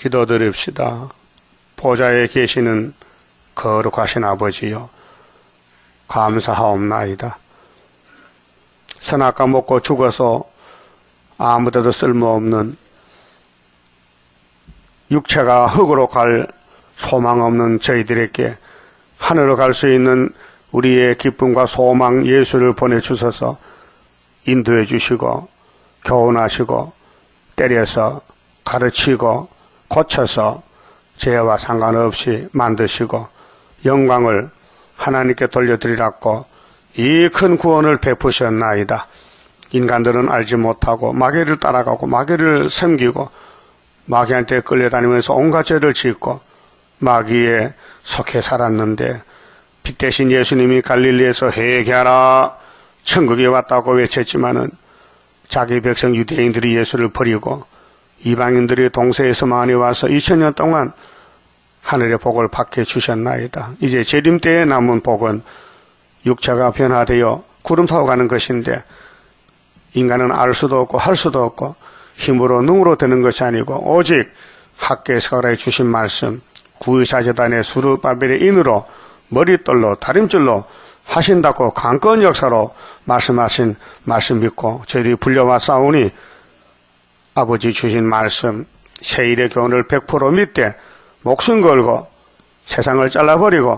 기도드립시다. 보좌에 계시는 거룩하신 아버지여, 감사하옵나이다. 선악과 먹고 죽어서 아무데도 쓸모없는 육체가 흙으로 갈 소망 없는 저희들에게 하늘로 갈 수 있는 우리의 기쁨과 소망 예수를 보내주셔서 인도해 주시고 교훈하시고 때려서 가르치고 고쳐서 죄와 상관없이 만드시고 영광을 하나님께 돌려드리라고 이 큰 구원을 베푸셨나이다. 인간들은 알지 못하고 마귀를 따라가고 마귀를 섬기고 마귀한테 끌려다니면서 온갖 죄를 짓고 마귀에 속해 살았는데 빛 대신 예수님이 갈릴리에서 회개하라 천국이 왔다고 외쳤지만은 자기 백성 유대인들이 예수를 버리고 이방인들이 동서에서 많이 와서 2000년 동안 하늘의 복을 받게 주셨나이다. 이제 재림 때에 남은 복은 육체가 변화되어 구름 타고 가는 것인데 인간은 알 수도 없고 할 수도 없고 힘으로 능으로 되는 것이 아니고 오직 학교에서 가르쳐 주신 말씀 구의사재단의 수르바벨의 인으로 머릿돌로 다림줄로 하신다고 강권 역사로 말씀하신 말씀 믿고 저희들이 불려와 싸우니 아버지 주신 말씀 세일의 교훈을 100% 믿되 목숨 걸고 세상을 잘라버리고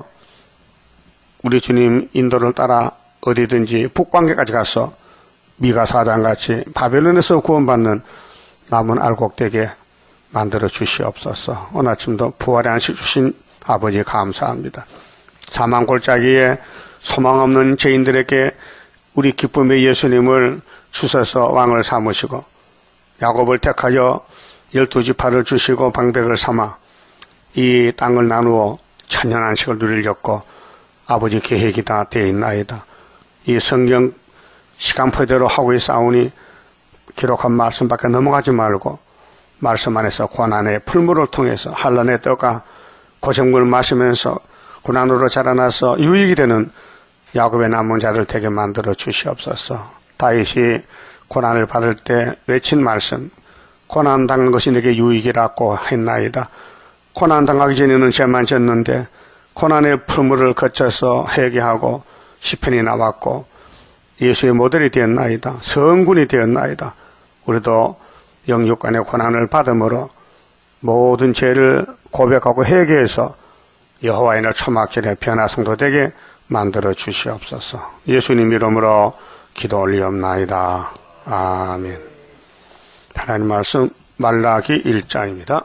우리 주님 인도를 따라 어디든지 북방계까지 가서 미가 사장같이 바벨론에서 구원받는 남은 알곡되게 만들어 주시옵소서. 오늘 아침도 부활의 안식 주신 아버지 감사합니다. 사망 골짜기에 소망 없는 죄인들에게 우리 기쁨의 예수님을 주셔서 왕을 삼으시고 야곱을 택하여 12지파를 주시고 방백을 삼아 이 땅을 나누어 천년 안식을 누리려고 아버지 계획이 다 되어 있나이다. 이 성경 시간표대로 하고 있사오니 기록한 말씀밖에 넘어가지 말고 말씀 안에서 고난의 풀물을 통해서 한란의 떡과 고생물 마시면서 고난으로 자라나서 유익이 되는 야곱의 남은 자들 되게 만들어 주시옵소서. 다윗이 고난을 받을 때 외친 말씀 고난 당한 것이 내게 유익이라고 했나이다. 고난 당하기 전에는 죄만 졌는데 고난의 풀물을 거쳐서 회개하고 시편이 나왔고 예수의 모델이 되었나이다. 성군이 되었나이다. 우리도 영육간의 고난을 받음으로 모든 죄를 고백하고 회개해서 여호와의 날 초막절에 변화성도 되게 만들어 주시옵소서. 예수님 이름으로 기도 올리옵나이다. 아멘. 하나님 말씀 말라기 1장입니다.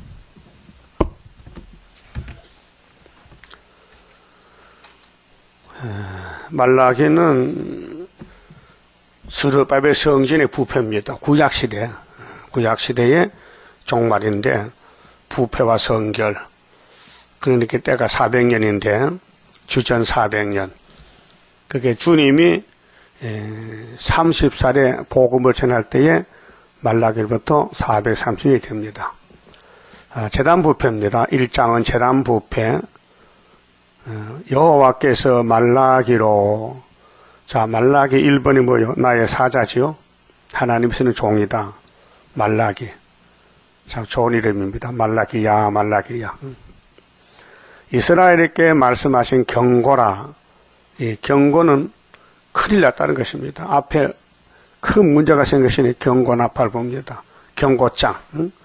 말라기는 스룹바벨 성전의 부패입니다. 구약시대의 종말인데 부패와 성결, 그러니까 때가 400년인데 주전 400년, 그게 주님이 30살에 복음을 전할 때에 말라기로부터 430년이 됩니다. 제단 부패입니다. 1장은 제단 부패. 여호와께서 말라기로, 자, 말라기 1번이 뭐요? 나의 사자지요? 하나님 쓰는 종이다. 말라기. 참 좋은 이름입니다. 말라기야, 말라기야. 이스라엘에게 말씀하신 경고라. 이 경고는 큰일 났다는 것입니다. 앞에 큰 문제가 생겼으니 경고 나팔 봅니다. 경고장.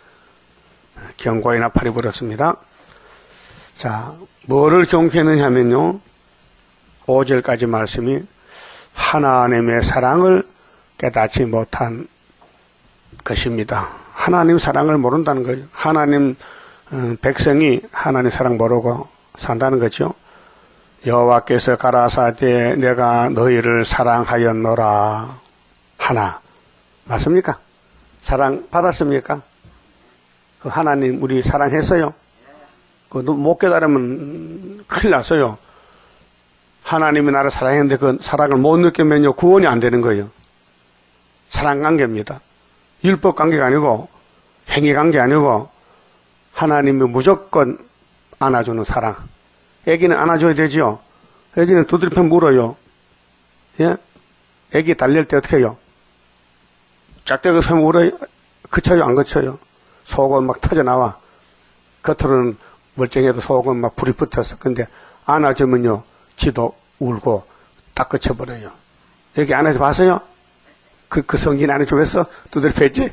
경고의 나팔이 불었습니다. 자, 뭐를 경고했느냐 하면요, 5절까지 말씀이 하나님의 사랑을 깨닫지 못한 것입니다. 하나님 사랑을 모른다는 거예요. 하나님 백성이 하나님 사랑 모르고 산다는 거죠. 여호와께서 가라사대 내가 너희를 사랑하였노라. 하나 맞습니까? 사랑 받았습니까? 그 하나님 우리 사랑했어요? 못 깨달으면 큰일 났어요. 하나님이 나를 사랑했는데 그 사랑을 못 느끼면요 구원이 안 되는 거예요. 사랑관계입니다. 율법관계가 아니고 행위관계 아니고 하나님이 무조건 안아주는 사랑. 애기는 안아줘야 되죠. 애기는 두드려 물어요. 예? 애기 달릴 때 어떻게 해요? 짝대기 펴면 울어요? 그쳐요? 안 그쳐요? 속은 막 터져나와. 겉으로는 멀쩡해도 속은 막 불이 붙어서. 근데 안아주면요, 지도 울고 딱 그쳐버려요. 여기 안아줘 봤어요? 그 성긴 안아주겠어? 두드려 팼지?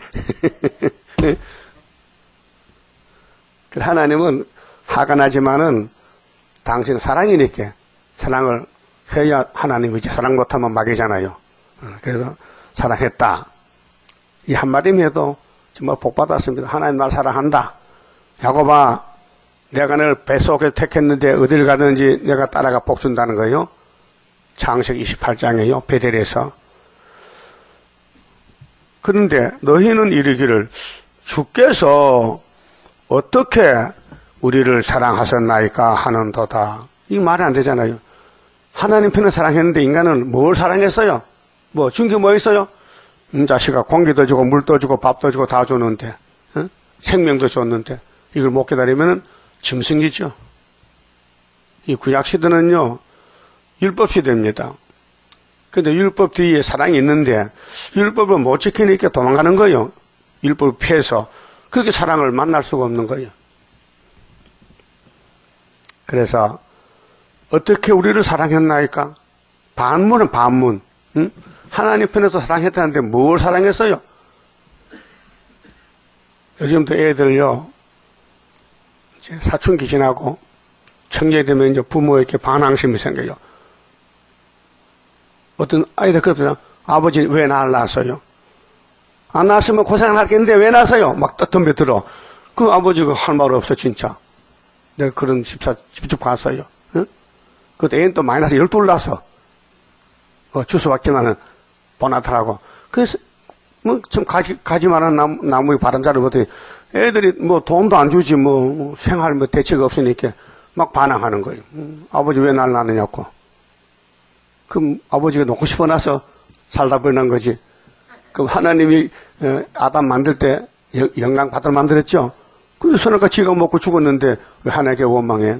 하나님은 화가 나지만은 당신은 사랑이니까 사랑을 해야 하나님이지. 사랑 못하면 막이잖아요. 그래서 사랑했다. 이 한마디만 해도 정말 복받았습니다. 하나님 날 사랑한다. 야곱아, 내가 너를 뱃속에 택했는데 어딜 가든지 내가 따라가 복 준다는 거예요. 창세기 28장이에요. 베델에서. 그런데 너희는 이르기를 주께서 어떻게 우리를 사랑하셨나이까 하는도다. 이거 말이 안 되잖아요. 하나님 편을 사랑했는데 인간은 뭘 사랑했어요? 뭐 준 게 뭐 있어요? 자식아 공기도 주고 물도 주고 밥도 주고 다 줬는데, 생명도 줬는데 이걸 못 기다리면 짐승이죠. 이 구약시대는요 율법 시대입니다. 근데 율법 뒤에 사랑이 있는데 율법을 못 지키니까 도망가는 거예요. 율법을 피해서. 그렇게 사랑을 만날 수가 없는 거예요. 그래서 어떻게 우리를 사랑했나이까? 반문은 반문. 응? 하나님 편에서 사랑했다는데 뭘 사랑했어요? 요즘도 애들요 이제 사춘기 지나고 청년이 되면 이제 부모에게 반항심이 생겨요. 어떤 아이들 그러잖아요. 아버지 왜 날 낳았어요? 안 낳았으면 고생을 할 겠는데 왜 낳았어요? 막 덤벼들어. 그 아버지가 할 말 없어 진짜. 내가 그런 집집 갔어요. 응? 그때 애는 또 많이 낳아서 12을 낳았어. 주워 왔지만은 보나더라고. 그래서 뭐 좀 가지만한 나무에 바람자를 보더니 애들이 뭐 돈도 안 주지 뭐 생활 뭐 대책 없으니까 막 반항하는 거예요. 아버지 왜 날 낳느냐고. 그럼 아버지가 놓고 싶어 나서 살다 보낸 거지. 그럼 하나님이 아담 만들 때 영광 받을 만들었죠. 그래서 선악과 지가 먹고 죽었는데 왜 하나님께 원망해?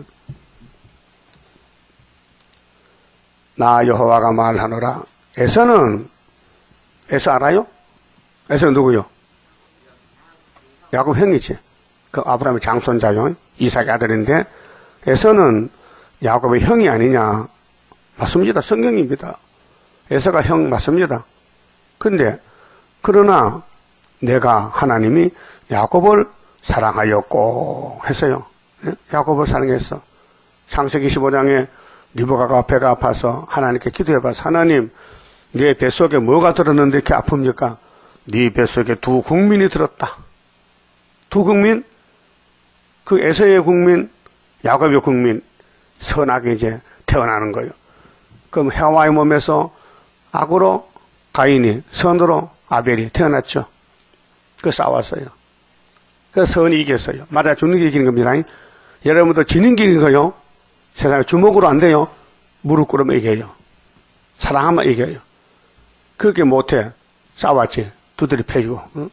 나 여호와가 말하노라. 에서 알아요? 에서 누구요? 야곱 형이지. 그 아브라함의 장손자요. 이삭의 아들인데 에서는 야곱의 형이 아니냐. 맞습니다. 성경입니다. 에서가 형 맞습니다. 근데 그러나 내가 하나님이 야곱을 사랑하였고 했어요. 야곱을 사랑했어. 창세기 15장에 리브가가 배가 아파서 하나님께 기도해봐서 하나님 네 뱃속에 뭐가 들었는데 이렇게 아픕니까? 네 뱃속에 두 국민이 들었다. 두 국민? 그 에서의 국민, 야곱의 국민, 선악이 이제 태어나는 거예요. 그럼 해와의 몸에서 악으로 가인이, 선으로 아벨이 태어났죠. 그 싸웠어요. 그 선이 이겼어요. 맞아 주는 게 이기는 겁니다. 여러분도 지는 게 이기는 거요. 세상에 주먹으로 안 돼요. 무릎 꿇으면 이겨요. 사랑하면 이겨요. 그렇게 못해. 싸웠지. 두드려 패주고. 응?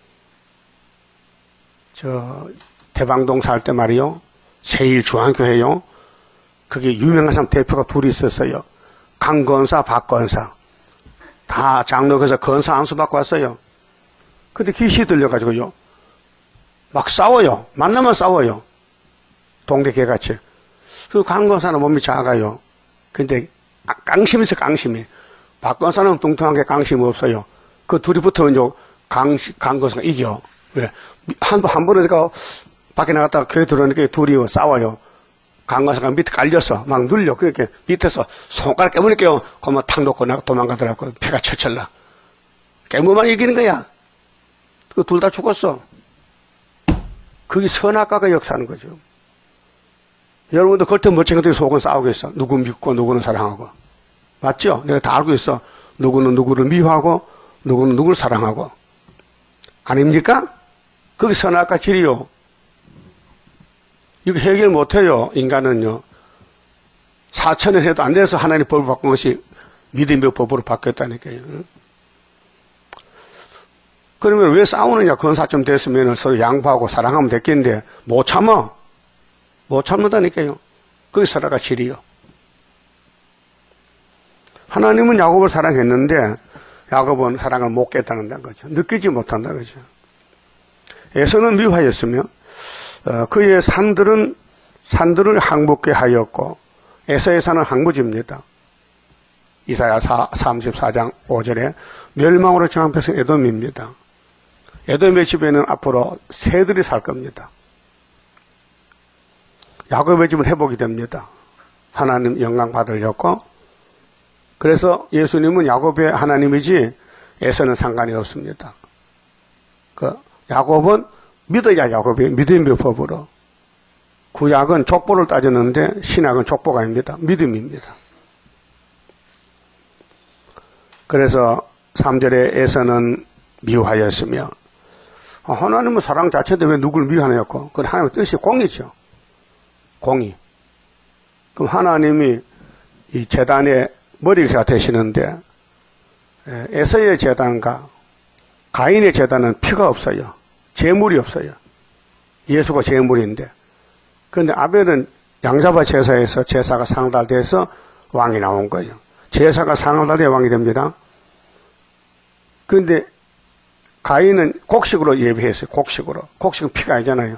대방동 살 때 말이요. 제1중앙교회요. 그게 유명한 사람 대표가 둘이 있었어요. 강건사, 박건사. 다 장로에서 건사 안수 받고 왔어요. 근데 귀신이 들려가지고요. 막 싸워요. 만나면 싸워요. 동네 개같이. 그 강건사는 몸이 작아요. 근데 깡심이 있어, 깡심이. 박건사는 뚱뚱한 게 깡심이 없어요. 그 둘이 붙으면요, 강건사가 이겨. 왜? 한 번에 내가 밖에 나갔다가 교회 들어오니까 둘이 싸워요. 강건사가 밑에 깔려서 막 눌려. 그렇게 밑에서 손가락 깨물니까요. 그만 탁 놓고 도망가더라고. 배가 철철나. 깨물만 이기는 거야. 그 둘 다 죽었어. 그게 선악과가 역사하는 거죠. 여러분도 겉에 멀쩡하게 속은 싸우겠어. 누구 믿고 누구는 사랑하고. 맞죠? 내가 다 알고 있어. 누구는 누구를 미워하고 누구는 누구를 사랑하고. 아닙니까? 그게 선악과 질이요. 이거 해결 못해요. 인간은요. 4,000년 해도 안 돼서 하나님 법을 바꾼 것이 믿음의 법으로 바뀌었다니까요. 그러면 왜 싸우느냐? 건사점 됐으면 서로 양보하고 사랑하면 됐겠는데 못 참아. 못 참는다니까요. 그게 선악과 질이요. 하나님은 야곱을 사랑했는데 야곱은 사랑을 못 깨닫는다는 거죠. 느끼지 못한다는 거죠. 에서는 미워하였으며 그의 산들을 항복케 하였고, 에서의 산은 항무지입니다. 이사야 34장 5절에 멸망으로 정한 백성 에돔입니다. 에돔의 집에는 앞으로 새들이 살 겁니다. 야곱의 집은 회복이 됩니다. 하나님 영광 받으려고. 그래서 예수님은 야곱의 하나님이지 에서는 상관이 없습니다. 야곱은 믿어야 야곱이 믿음의 법으로. 구약은 족보를 따졌는데 신약은 족보가 아닙니다. 믿음입니다. 그래서 3절에 에서는 미워하였으며, 하나님은 사랑 자체인데 왜 누구를 미워하냐고. 그건 하나님의 뜻이 공이죠. 공이. 그럼 하나님이 이 제단의 머리가 되시는데, 에서의 제단과 가인의 제단은 피가 없어요. 제물이 없어요. 예수가 제물인데. 그런데 아벨은 양잡아 제사에서 제사가 상달돼서 왕이 나온 거예요. 제사가 상달돼야 왕이 됩니다. 그런데 가인은 곡식으로 예배했어요. 곡식으로. 곡식은 피가 아니잖아요.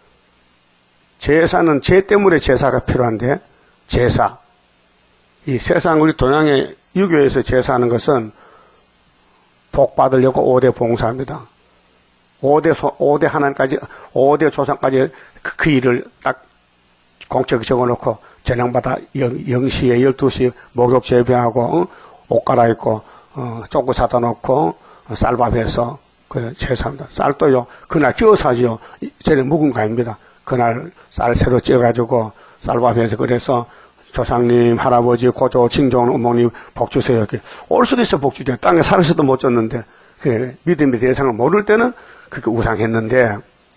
제사는 죄 때문에 제사가 필요한데, 제사. 이 세상 우리 동양의 유교에서 제사하는 것은 복 받으려고 5대 봉사합니다. 5대 하나님까지, 5대 조상까지 그 일을 딱 공책에 적어놓고, 저녁마다 0시에 12시 목욕 재배하고, 옷 갈아입고, 쪼고 사다 놓고, 쌀밥해서, 제사합니다. 쌀도요, 그날 쪄서 하지요. 저는 묵은 거 아닙니다. 그날 쌀 새로 쪄가지고, 쌀밥해서 그래서, 조상님, 할아버지, 고조, 친정, 어머니 복 주세요. 이렇게. 올 수도 있어, 복 주죠. 땅에 살아서도 못 줬는데, 그 믿음의 대상을 모를 때는 그렇게 우상했는데,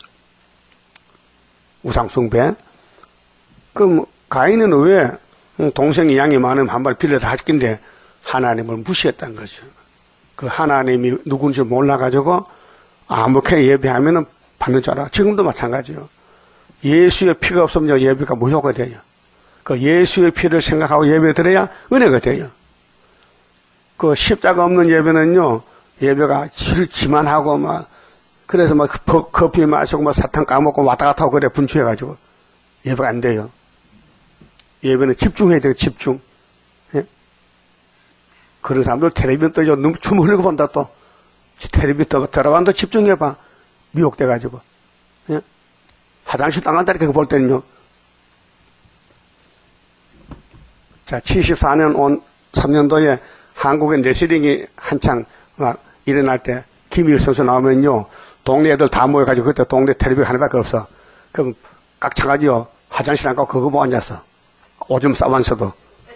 우상숭배. 그럼 가인은 왜 동생이 양이 많으면 한 마리 빌려 다 할긴데 하나님을 무시했다는 거죠. 그 하나님이 누군지 몰라가지고 아무렇게나 예배하면 받는 줄 알아. 지금도 마찬가지요. 예수의 피가 없으면 예배가 무효가 돼요. 그 예수의 피를 생각하고 예배 드려야 은혜가 돼요. 그 십자가 없는 예배는요, 예배가 지만하고 막, 그래서 막 커피 마시고 막 사탕 까먹고 왔다 갔다 하고 그래 분주해가지고 예배가 안 돼요. 예배는 집중해야 돼요, 집중. 예? 그런 사람들 텔레비전 떠요. 너무 춤 흘리고 본다 또. 텔레비전 들어간다 집중해봐. 미혹돼가지고. 예? 화장실 나간다니까 볼 때는요. 자, 74년 온 3년도에 한국의 레슬링이 한창 막 일어날 때 김일 선수 나오면요. 동네 애들 다 모여가지고 그때 동네 텔레비전 하나밖에 없어. 그럼 깍 차가지고 화장실 안 가고 그거 보고 앉았어. 오줌 싸면서도.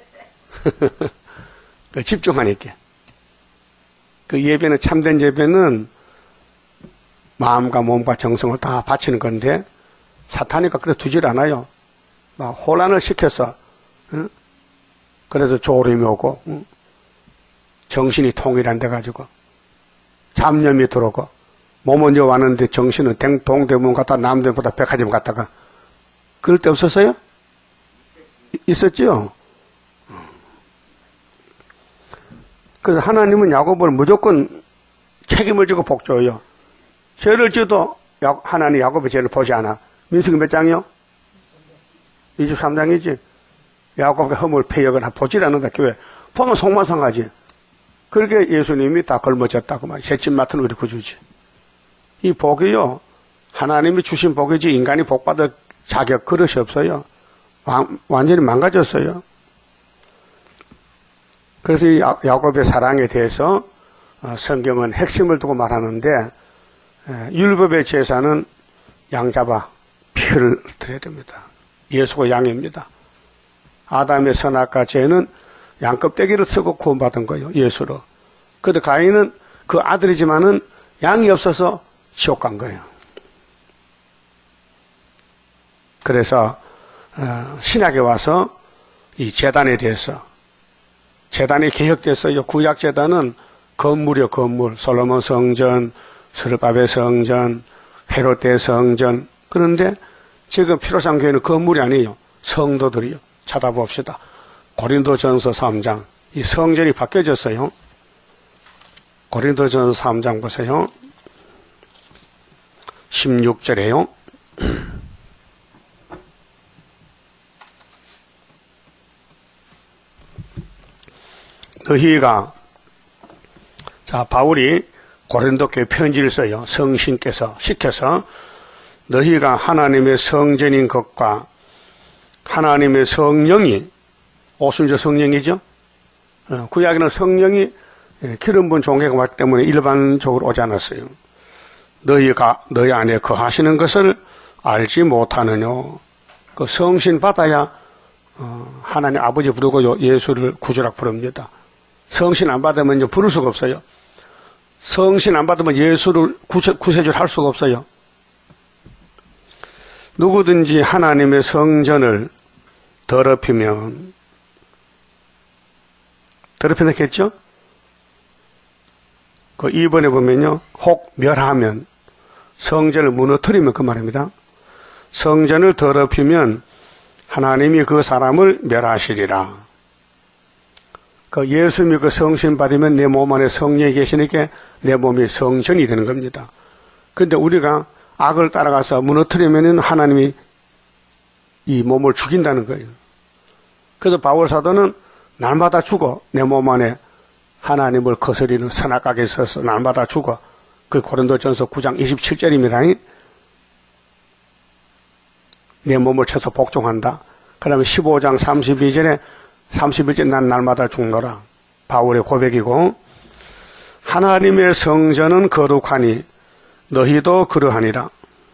그 집중하니까. 그 예배는, 참된 예배는 마음과 몸과 정성을 다 바치는 건데, 사탄이가 그래 두질 않아요. 막 혼란을 시켜서, 응? 그래서 졸음이 오고, 응? 정신이 통일 안 돼가지고, 잡념이 들어오고, 몸은 여 왔는데 정신은 동대문 갔다 남대문보다 백화점 갔다가, 그럴 때 없었어요? 있었죠? 그래서 하나님은 야곱을 무조건 책임을 지고 복 줘요. 죄를 지어도 하나님 야곱의 죄를 보지 않아. 민수기 몇 장이요? 23장이지. 야곱의 허물 패역을 보질 않는다. 교회 보면 속마상하지. 그렇게 예수님이 다 걸머졌다고 말이야. 새집 맡은 우리 구주지. 이 복이요, 하나님이 주신 복이지 인간이 복받을 자격 그릇이 없어요. 완전히 망가졌어요. 그래서 이 야곱의 사랑에 대해서 성경은 핵심을 두고 말하는데, 율법의 제사는 양 잡아 피를 드려야 됩니다. 예수가 양입니다. 아담의 선악과 죄는 양 껍데기를 쓰고 구원받은 거예요. 예수로. 그런데 가인은 그 아들이지만은 양이 없어서 지옥 간 거예요. 그래서 신약에 와서 이 제단에 대해서, 제단이 개혁됐어요. 구약 제단은 건물이요, 건물. 솔로몬 성전, 스르바벨 성전, 헤롯대 성전. 그런데 지금 피로상 교회는 건물이 아니에요. 성도들이요. 찾아봅시다. 고린도전서 3장. 이 성전이 바뀌어졌어요. 고린도전서 3장 보세요. 16절에요. 너희가, 자, 바울이 고린도 교회 편지를 써요. 성신께서 시켜서 너희가 하나님의 성전인 것과 하나님의 성령이, 오순절 성령이죠. 구약에는 성령이 기름 부은 종회가 왔기 때문에 일반적으로 오지 않았어요. 너희가 너희 안에 거하시는 것을 알지 못하느냐. 그 성신 받아야 하나님 아버지 부르고 예수를 구주라고 부릅니다. 성신 안 받으면 부를 수가 없어요. 성신 안 받으면 예수를 구세주를 할 수가 없어요. 누구든지 하나님의 성전을 더럽히면, 더럽히겠죠? 그 2번에 보면요, 혹 멸하면, 성전을 무너뜨리면 그 말입니다. 성전을 더럽히면 하나님이 그 사람을 멸하시리라. 그 예수님이 그 성신 받으면 내 몸 안에 성령이 계시니까 내 몸이 성전이 되는 겁니다. 근데 우리가 악을 따라가서 무너뜨리면 하나님이 이 몸을 죽인다는 거예요. 그래서 바울 사도는 날마다 죽어. 내 몸 안에 하나님을 거스리는 선악각에 있어서 날마다 죽어. 그 고린도전서 9장 27절입니다. 내 몸을 쳐서 복종한다. 그 다음에 15장 32절에 31절 난 날마다 죽노라. 바울의 고백이고, 하나님의 성전은 거룩하니 너희도 그러하니라.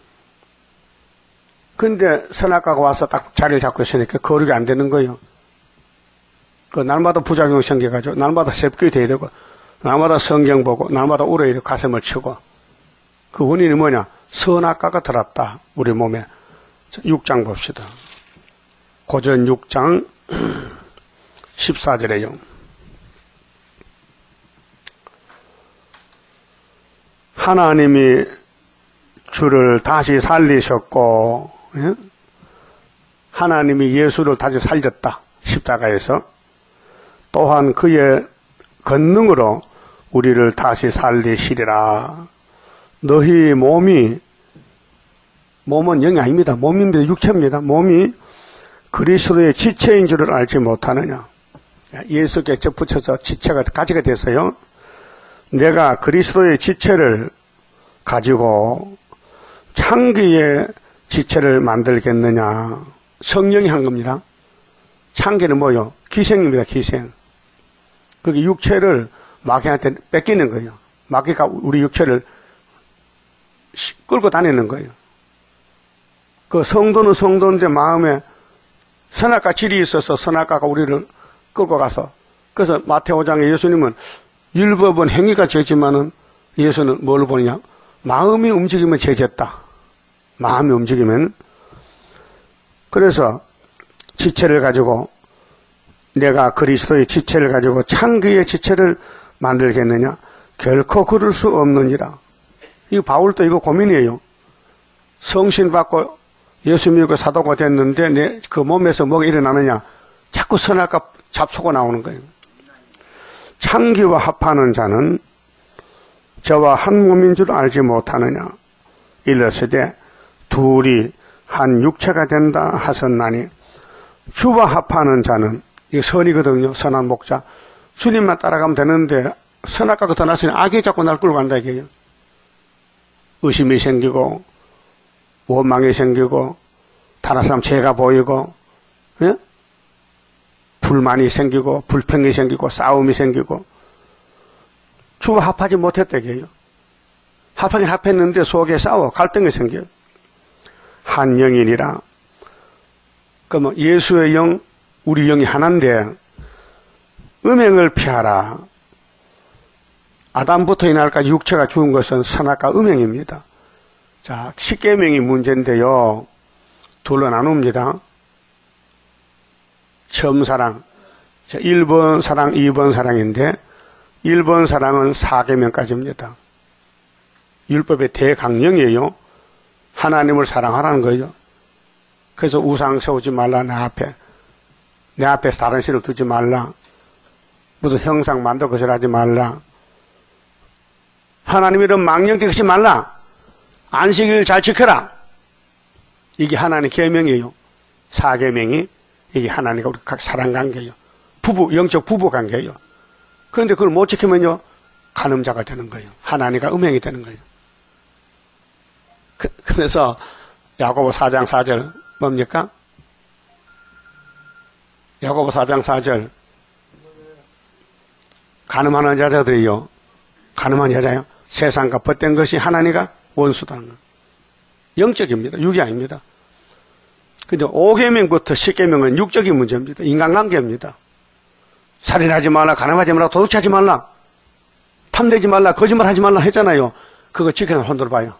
근데 선악과가 와서 딱 자리를 잡고 있으니까 거룩이 안 되는 거예요. 그 날마다 부작용 생겨가지고 날마다 셉기 돼야 되고 날마다 성경 보고 날마다 울어야 되고 가슴을 치고, 그 원인이 뭐냐? 선악과가 들었다 우리 몸에. 6장 봅시다. 고전 6장 14절에요. 하나님이 주를 다시 살리셨고, 하나님이 예수를 다시 살렸다. 십자가에서. 또한 그의 권능으로 우리를 다시 살리시리라. 너희 몸은 영이 아닙니다. 몸입니다. 육체입니다. 몸이 그리스도의 지체인 줄을 알지 못하느냐. 예수께 접붙여서 지체가 가지가 됐어요. 내가 그리스도의 지체를 가지고 창기의 지체를 만들겠느냐. 성령이 한 겁니다. 창기는 뭐요? 기생입니다. 기생. 그게 육체를 마귀한테 뺏기는 거예요. 마귀가 우리 육체를 끌고 다니는 거예요. 그 성도는 성도인데 마음에 선악과 질이 있어서 선악과가 우리를 끌고 가서, 그래서 마태오 5장에 예수님은 율법은 행위가 죄지만은 예수는 뭘 보느냐? 마음이 움직이면 죄졌다. 마음이 움직이면. 그래서 지체를 가지고, 내가 그리스도의 지체를 가지고 창기의 지체를 만들겠느냐? 결코 그럴 수 없느니라. 이거 바울도 이거 고민이에요. 성신 받고 예수 믿고 사도가 됐는데 내 그 몸에서 뭐가 일어나느냐? 자꾸 선악과 잡초가 나오는 거예요. 창기와 합하는 자는 저와 한 몸인 줄 알지 못하느냐? 일렀으되 둘이 한 육체가 된다 하셨나니, 주와 합하는 자는, 이게 선이거든요. 선한 목자. 주님만 따라가면 되는데 선악과가 더 났으니 악이 자꾸 날 끌고 간다 이게요. 의심이 생기고 원망이 생기고 다른 사람 죄가 보이고, 예? 불만이 생기고 불평이 생기고 싸움이 생기고. 주와 합하지 못했다 이게요. 합하긴 합했는데 속에 싸워 갈등이 생겨요. 한 영이니라. 그러면 예수의 영, 우리 영이 하나인데 음행을 피하라. 아담부터 이날까지 육체가 죽은 것은 선악과 음행입니다. 자, 10계명이 문제인데요. 둘로 나눕니다. 처음 사랑, 1번 사랑, 2번 사랑인데 1번 사랑은 4계명까지입니다. 율법의 대강령이에요. 하나님을 사랑하라는 거예요. 그래서 우상 세우지 말라. 내 앞에 다른 신을 두지 말라. 무슨 형상 만들어 거절하지 말라. 하나님 이름 망령되게 하지 말라. 안식일 잘 지켜라. 이게 하나님의 계명이에요. 4계명이 이게 하나님과 우리 각 사랑관계예요. 영적 부부관계예요. 그런데 그걸 못 지키면요, 간음자가 되는 거예요. 하나님과 음행이 되는 거예요. 그래서 야고보 4장 4절 뭡니까? 야고보 4장 4절 간음하는 여자들이요, 간음한 여자요, 세상과 벗된 것이 하나님과 원수다는 거예요. 영적입니다. 육이 아닙니다. 근데 5계명부터 10계명은 육적인 문제입니다. 인간관계입니다. 살인하지 말라, 간음하지 말라, 도둑질하지 말라, 탐내지 말라, 거짓말하지 말라 했잖아요. 그거 지키는 사람 손 들어봐요.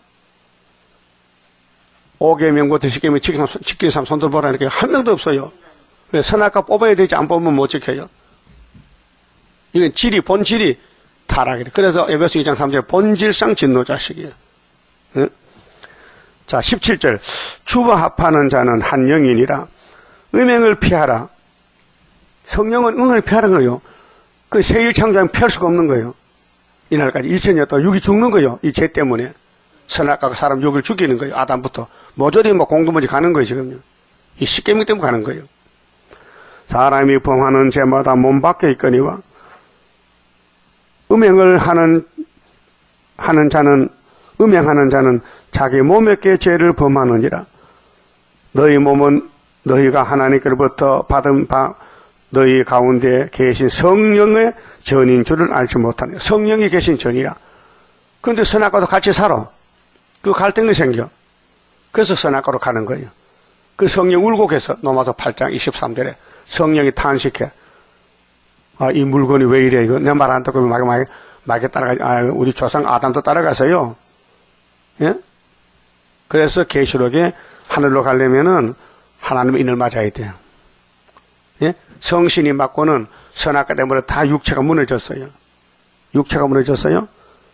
5계명부터 10계명 지키는 사람 손 들어보라니까 한 명도 없어요. 왜? 선악과 뽑아야 되지, 안 뽑으면 못 지켜요. 이건 본질이 타락이다. 그래서 에베소 2장 3절 본질상 진노자식이에요. 응? 자, 17절 주와 합하는 자는 한 영이니라. 음행을 피하라. 성령은 응을 피하는 거예요. 그 세일 창조하면 피할 수가 없는 거예요. 이날까지 2000년 동안 육이 죽는 거예요. 이 죄 때문에. 선악과 사람 육을 죽이는 거예요. 아담부터. 모조리 공동머지 가는 거예요, 지금요. 이 십계명 때문에 가는 거예요. 사람이 범하는 죄마다 몸 밖에 있거니와 음행하는 자는 자기 몸에게 죄를 범하느니라. 너희 몸은 너희가 하나님께로부터 받은 바 너희 가운데 계신 성령의 전인 줄을 알지 못하네. 성령이 계신 전이라. 그런데 선악과도 같이 살아. 그 갈등이 생겨. 그래서 선악과로 가는 거예요. 그 성령 울곡해서 로마서 8장 23절에 성령이 탄식해. 아, 이 물건이 왜 이래? 이거 내 말 안 듣고 막 따라가, 우리 조상 아담도 따라가서요. 예? 그래서 계시록에 하늘로 가려면은 하나님의 인을 맞아야 돼요. 예? 성신이 맞고는 선악과 때문에 다 육체가 무너졌어요. 육체가 무너졌어요.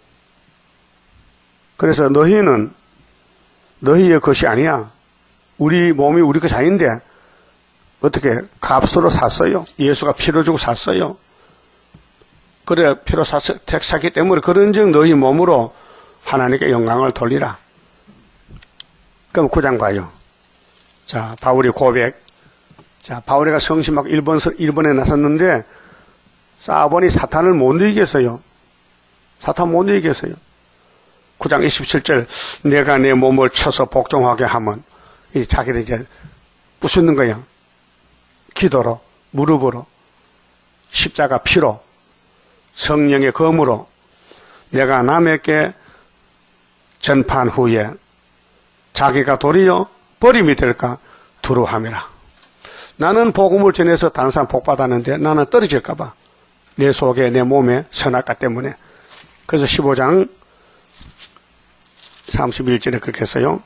그래서 너희는 너희의 것이 아니야. 우리 몸이 우리 것 아닌데 어떻게 값으로 샀어요. 예수가 피로 주고 샀어요. 그래 피로 샀기 때문에 그런즉 너희 몸으로 하나님께 영광을 돌리라. 그럼 9장 봐요. 자, 바울이 고백. 자, 바울이가 성심하고 일본에 나섰는데 싸우보니 사탄을 못 이겼어요. 사탄 못 이겼어요. 9장 27절 내가 내 몸을 쳐서 복종하게 하면 이제 자기를 이제 부수는 거야. 기도로, 무릎으로, 십자가 피로, 성령의 검으로 내가 남에게 전파한 후에 자기가 도리어 버림이 될까 두려워함이라. 나는 복음을 전해서 다른 사람 복 받았는데 나는 떨어질까 봐. 내 속에 내 몸에 선악과 때문에. 그래서 15장 31절에 그렇게 했어요.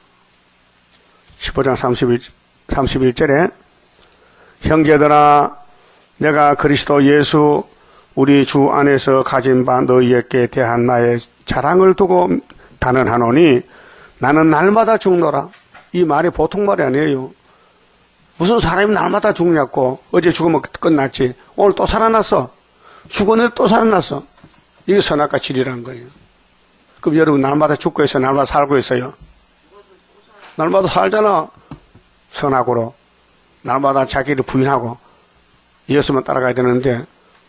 15장 31절에 형제들아 내가 그리스도 예수 우리 주 안에서 가진 바 너희에게 대한 나의 자랑을 두고 단언하노니 나는 날마다 죽노라. 이 말이 보통 말이 아니에요. 무슨 사람이 날마다 죽냐고. 어제 죽으면 끝났지. 오늘 또 살아났어. 죽었는데 또 살아났어. 이게 선악과 질이라는 거예요. 그럼 여러분 날마다 죽고 있어요? 날마다 살고 있어요? 날마다 살잖아. 선악으로. 날마다 자기를 부인하고 예수만 따라가야 되는데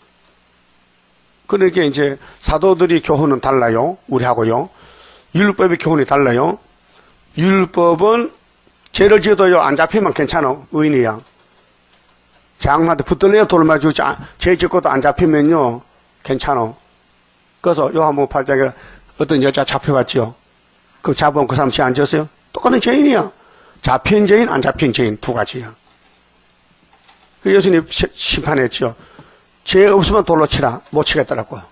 그러니까 이제 사도들이 교훈은 달라요. 우리하고요. 율법의 교훈이 달라요. 율법은 죄를 지어도요 안 잡히면 괜찮아. 의인이야. 장한테 붙들려야 돌맞주지. 죄 짓고도 안 잡히면요 괜찮아. 그래서 요한복음 8장에 어떤 여자 잡혀갔지요. 그 잡으면 그 사람 죄 안 졌어요? 똑같은 죄인이야. 잡힌 죄인 안 잡힌 죄인 두 가지야. 그 예수님 심판했죠. 죄 없으면 돌로 치라. 못 치겠더라고요.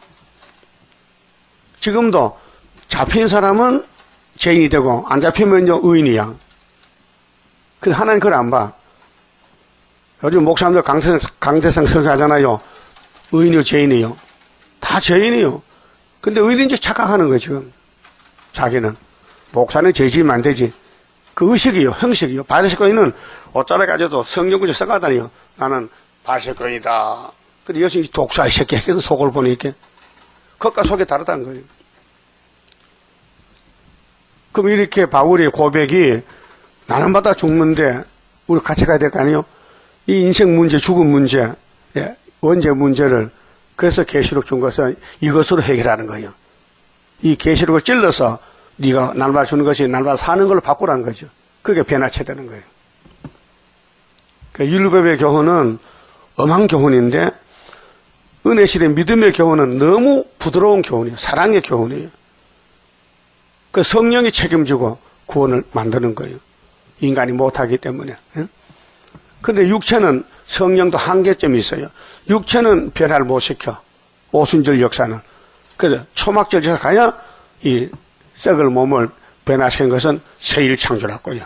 지금도 잡힌 사람은 죄인이 되고 안 잡히면요 의인이야. 근데 하나님 그걸 안 봐. 요즘 목사님들 강대상 설교하잖아요. 의인이요 죄인이요. 다 죄인이요. 근데 의인인 줄 착각하는 거예요 지금. 자기는. 목사는 죄 지으면 안 되지. 그 의식이요. 형식이요. 바리새인은 옷자락 가져도 성경구절 써가다니요. 나는 바리새인이다. 근데 예수님이 독사의 새끼 해서 속을 보니까 겉과 속이 다르다는 거예요. 그럼 이렇게 바울의 고백이 나날마다 죽는데 우리 같이 가야 될 거 아니에요? 이 인생 문제, 죽음 문제, 원죄 문제를 그래서 계시록 준 것은 이것으로 해결하는 거예요. 이 계시록을 찔러서 네가 날마다 주는 것이 날마다 사는 걸로 바꾸라는 거죠. 그게 변화체 되는 거예요. 율법의 교훈은 엄한 교훈인데 은혜 시대 믿음의 교훈은 너무 부드러운 교훈이에요. 사랑의 교훈이에요. 그 성령이 책임지고 구원을 만드는 거예요. 인간이 못하기 때문에. 그런데 육체는 성령도 한계점이 있어요. 육체는 변화를 못 시켜. 오순절 역사는. 그래서 초막절 제사 가야 이 썩을 몸을 변화시킨 것은 새일 창조라고요.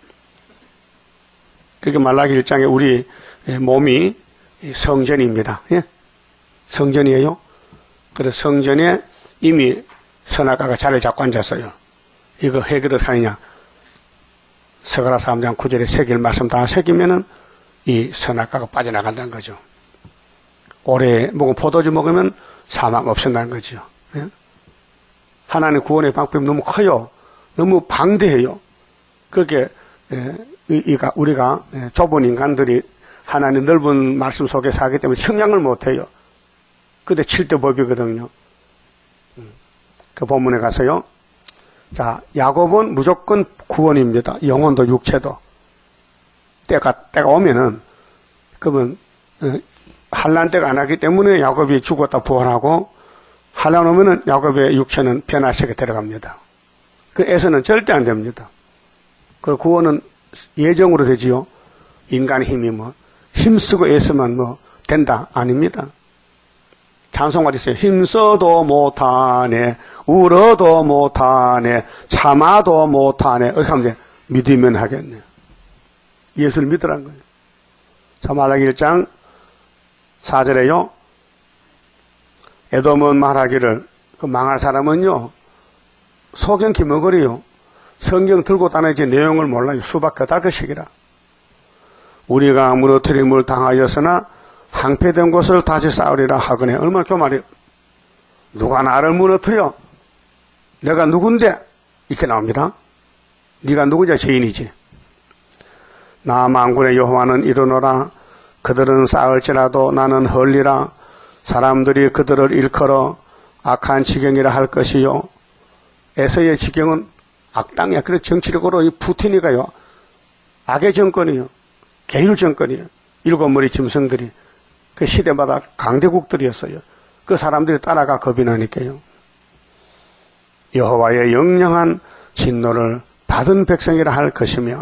그게 말라기 1장에 우리 몸이 성전입니다. 예? 성전이에요. 그래서 성전에 이미 선악과가 자리를 잡고 앉았어요. 이거 해결을 하느냐. 서가라 3장 9절에 새길 말씀 다 새기면은 이 선악과가 빠져나간다는 거죠. 올해 먹은 포도주 먹으면 사망 없앤다는 거죠. 예? 하나님 구원의 방법이 너무 커요. 너무 방대해요. 그게 우리가 좁은 인간들이 하나님 넓은 말씀 속에 살기 때문에 청량을 못해요. 근데 7대 법이거든요. 그 본문에 가서요. 자, 야곱은 무조건 구원입니다. 영혼도 육체도. 때가 오면은, 그러면, 환란 때가 안 하기 때문에 야곱이 죽었다 부활하고, 환란 오면은 야곱의 육체는 변화식에 들어갑니다. 그 애서는 절대 안 됩니다. 그 구원은 예정으로 되지요. 인간의 힘이 힘쓰고 애쓰면 된다. 아닙니다. 찬송가 있어요. 힘써도 못하네, 울어도 못하네, 참아도 못하네. 어떻게 하면 돼? 믿으면 하겠네. 예수를 믿으라는 거예요. 자, 말라기 1장 4절에요. 에돔은 말하기를, 그 망할 사람은요, 소경 기머거리요. 성경 들고 다니지 내용을 몰라요. 수박 끄달것이기라. 우리가 무너뜨림을 당하였으나 항폐된 곳을 다시 쌓으리라 하거늘. 얼마나 교만해요. 누가 나를 무너뜨려? 내가 누군데? 이렇게 나옵니다. 네가 누구냐? 죄인이지. 나 만군의 여호와는 이르노라. 그들은 쌓을지라도 나는 헐리라. 사람들이 그들을 일컬어 악한 지경이라 할 것이요. 에서의 지경은 악당이야. 그래서 정치력으로 이 푸틴이가요. 악의 정권이요. 계율 정권이요. 일곱 머리 짐승들이. 그 시대마다 강대국들이었어요. 그 사람들이 따라가 겁이 나니까요. 여호와의 영영한 진노를 받은 백성이라 할 것이며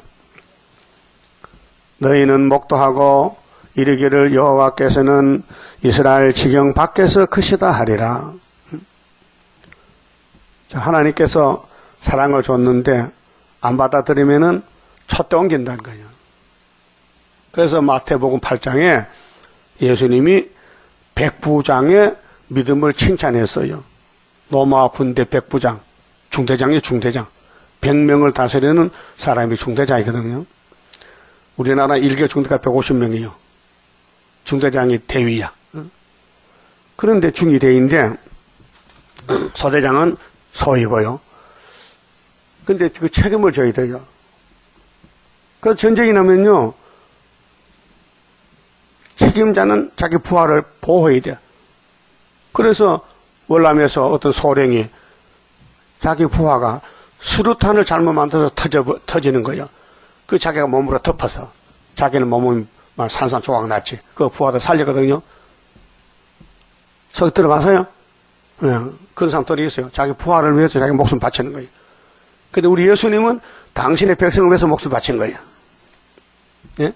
너희는 목도하고 이르기를 여호와께서는 이스라엘 지경 밖에서 크시다 하리라. 자, 하나님께서 사랑을 줬는데 안 받아들이면은 촛대 옮긴다는 거예요. 그래서 마태복음 8장에 예수님이 백부장의 믿음을 칭찬했어요. 로마 군대 백부장, 중대장이 중대장. 100명을 다스리는 사람이 중대장이거든요. 우리나라 일개 중대가 150명이요. 중대장이 대위야. 그런데 중위대인데 소대장은 소이고요. 근데 그 책임을 져야 돼요. 그 전쟁이 나면요. 책임자는 자기 부하를 보호해야 돼. 그래서 월남에서 어떤 소령이 자기 부하가 수류탄을 잘못 만들어서 터지는 거예요. 그 자기가 몸으로 덮어서 자기는 몸은 산산조각 났지. 그 부하도 살리거든요. 저기 들어가서요. 그런 사람들이 있어요. 자기 부하를 위해서 자기 목숨 바치는 거예요. 근데 우리 예수님은 당신의 백성을 위해서 목숨 바친 거예요. 예?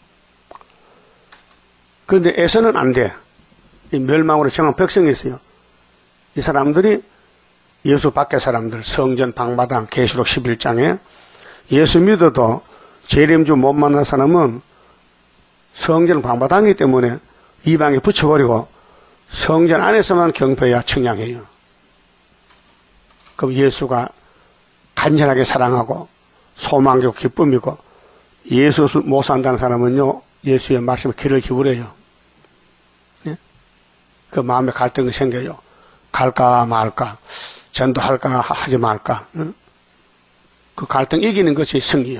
그런데 에서는 안 돼. 이 멸망으로 정한 백성이 있어요. 이 사람들이 예수 밖의 사람들, 성전 방마당, 계시록 11장에 예수 믿어도 재림주 못 만난 사람은 성전 방마당이기 때문에 이방에 붙여버리고 성전 안에서만 경배해야 청량해요. 그럼 예수가 간절하게 사랑하고 소망이고 기쁨이고 예수 못 산다는 사람은요, 예수의 말씀에 귀를 기울여요. 예? 그 마음에 갈등이 생겨요. 갈까 말까, 전도할까 하지 말까. 응? 그 갈등 이기는 것이 승리요.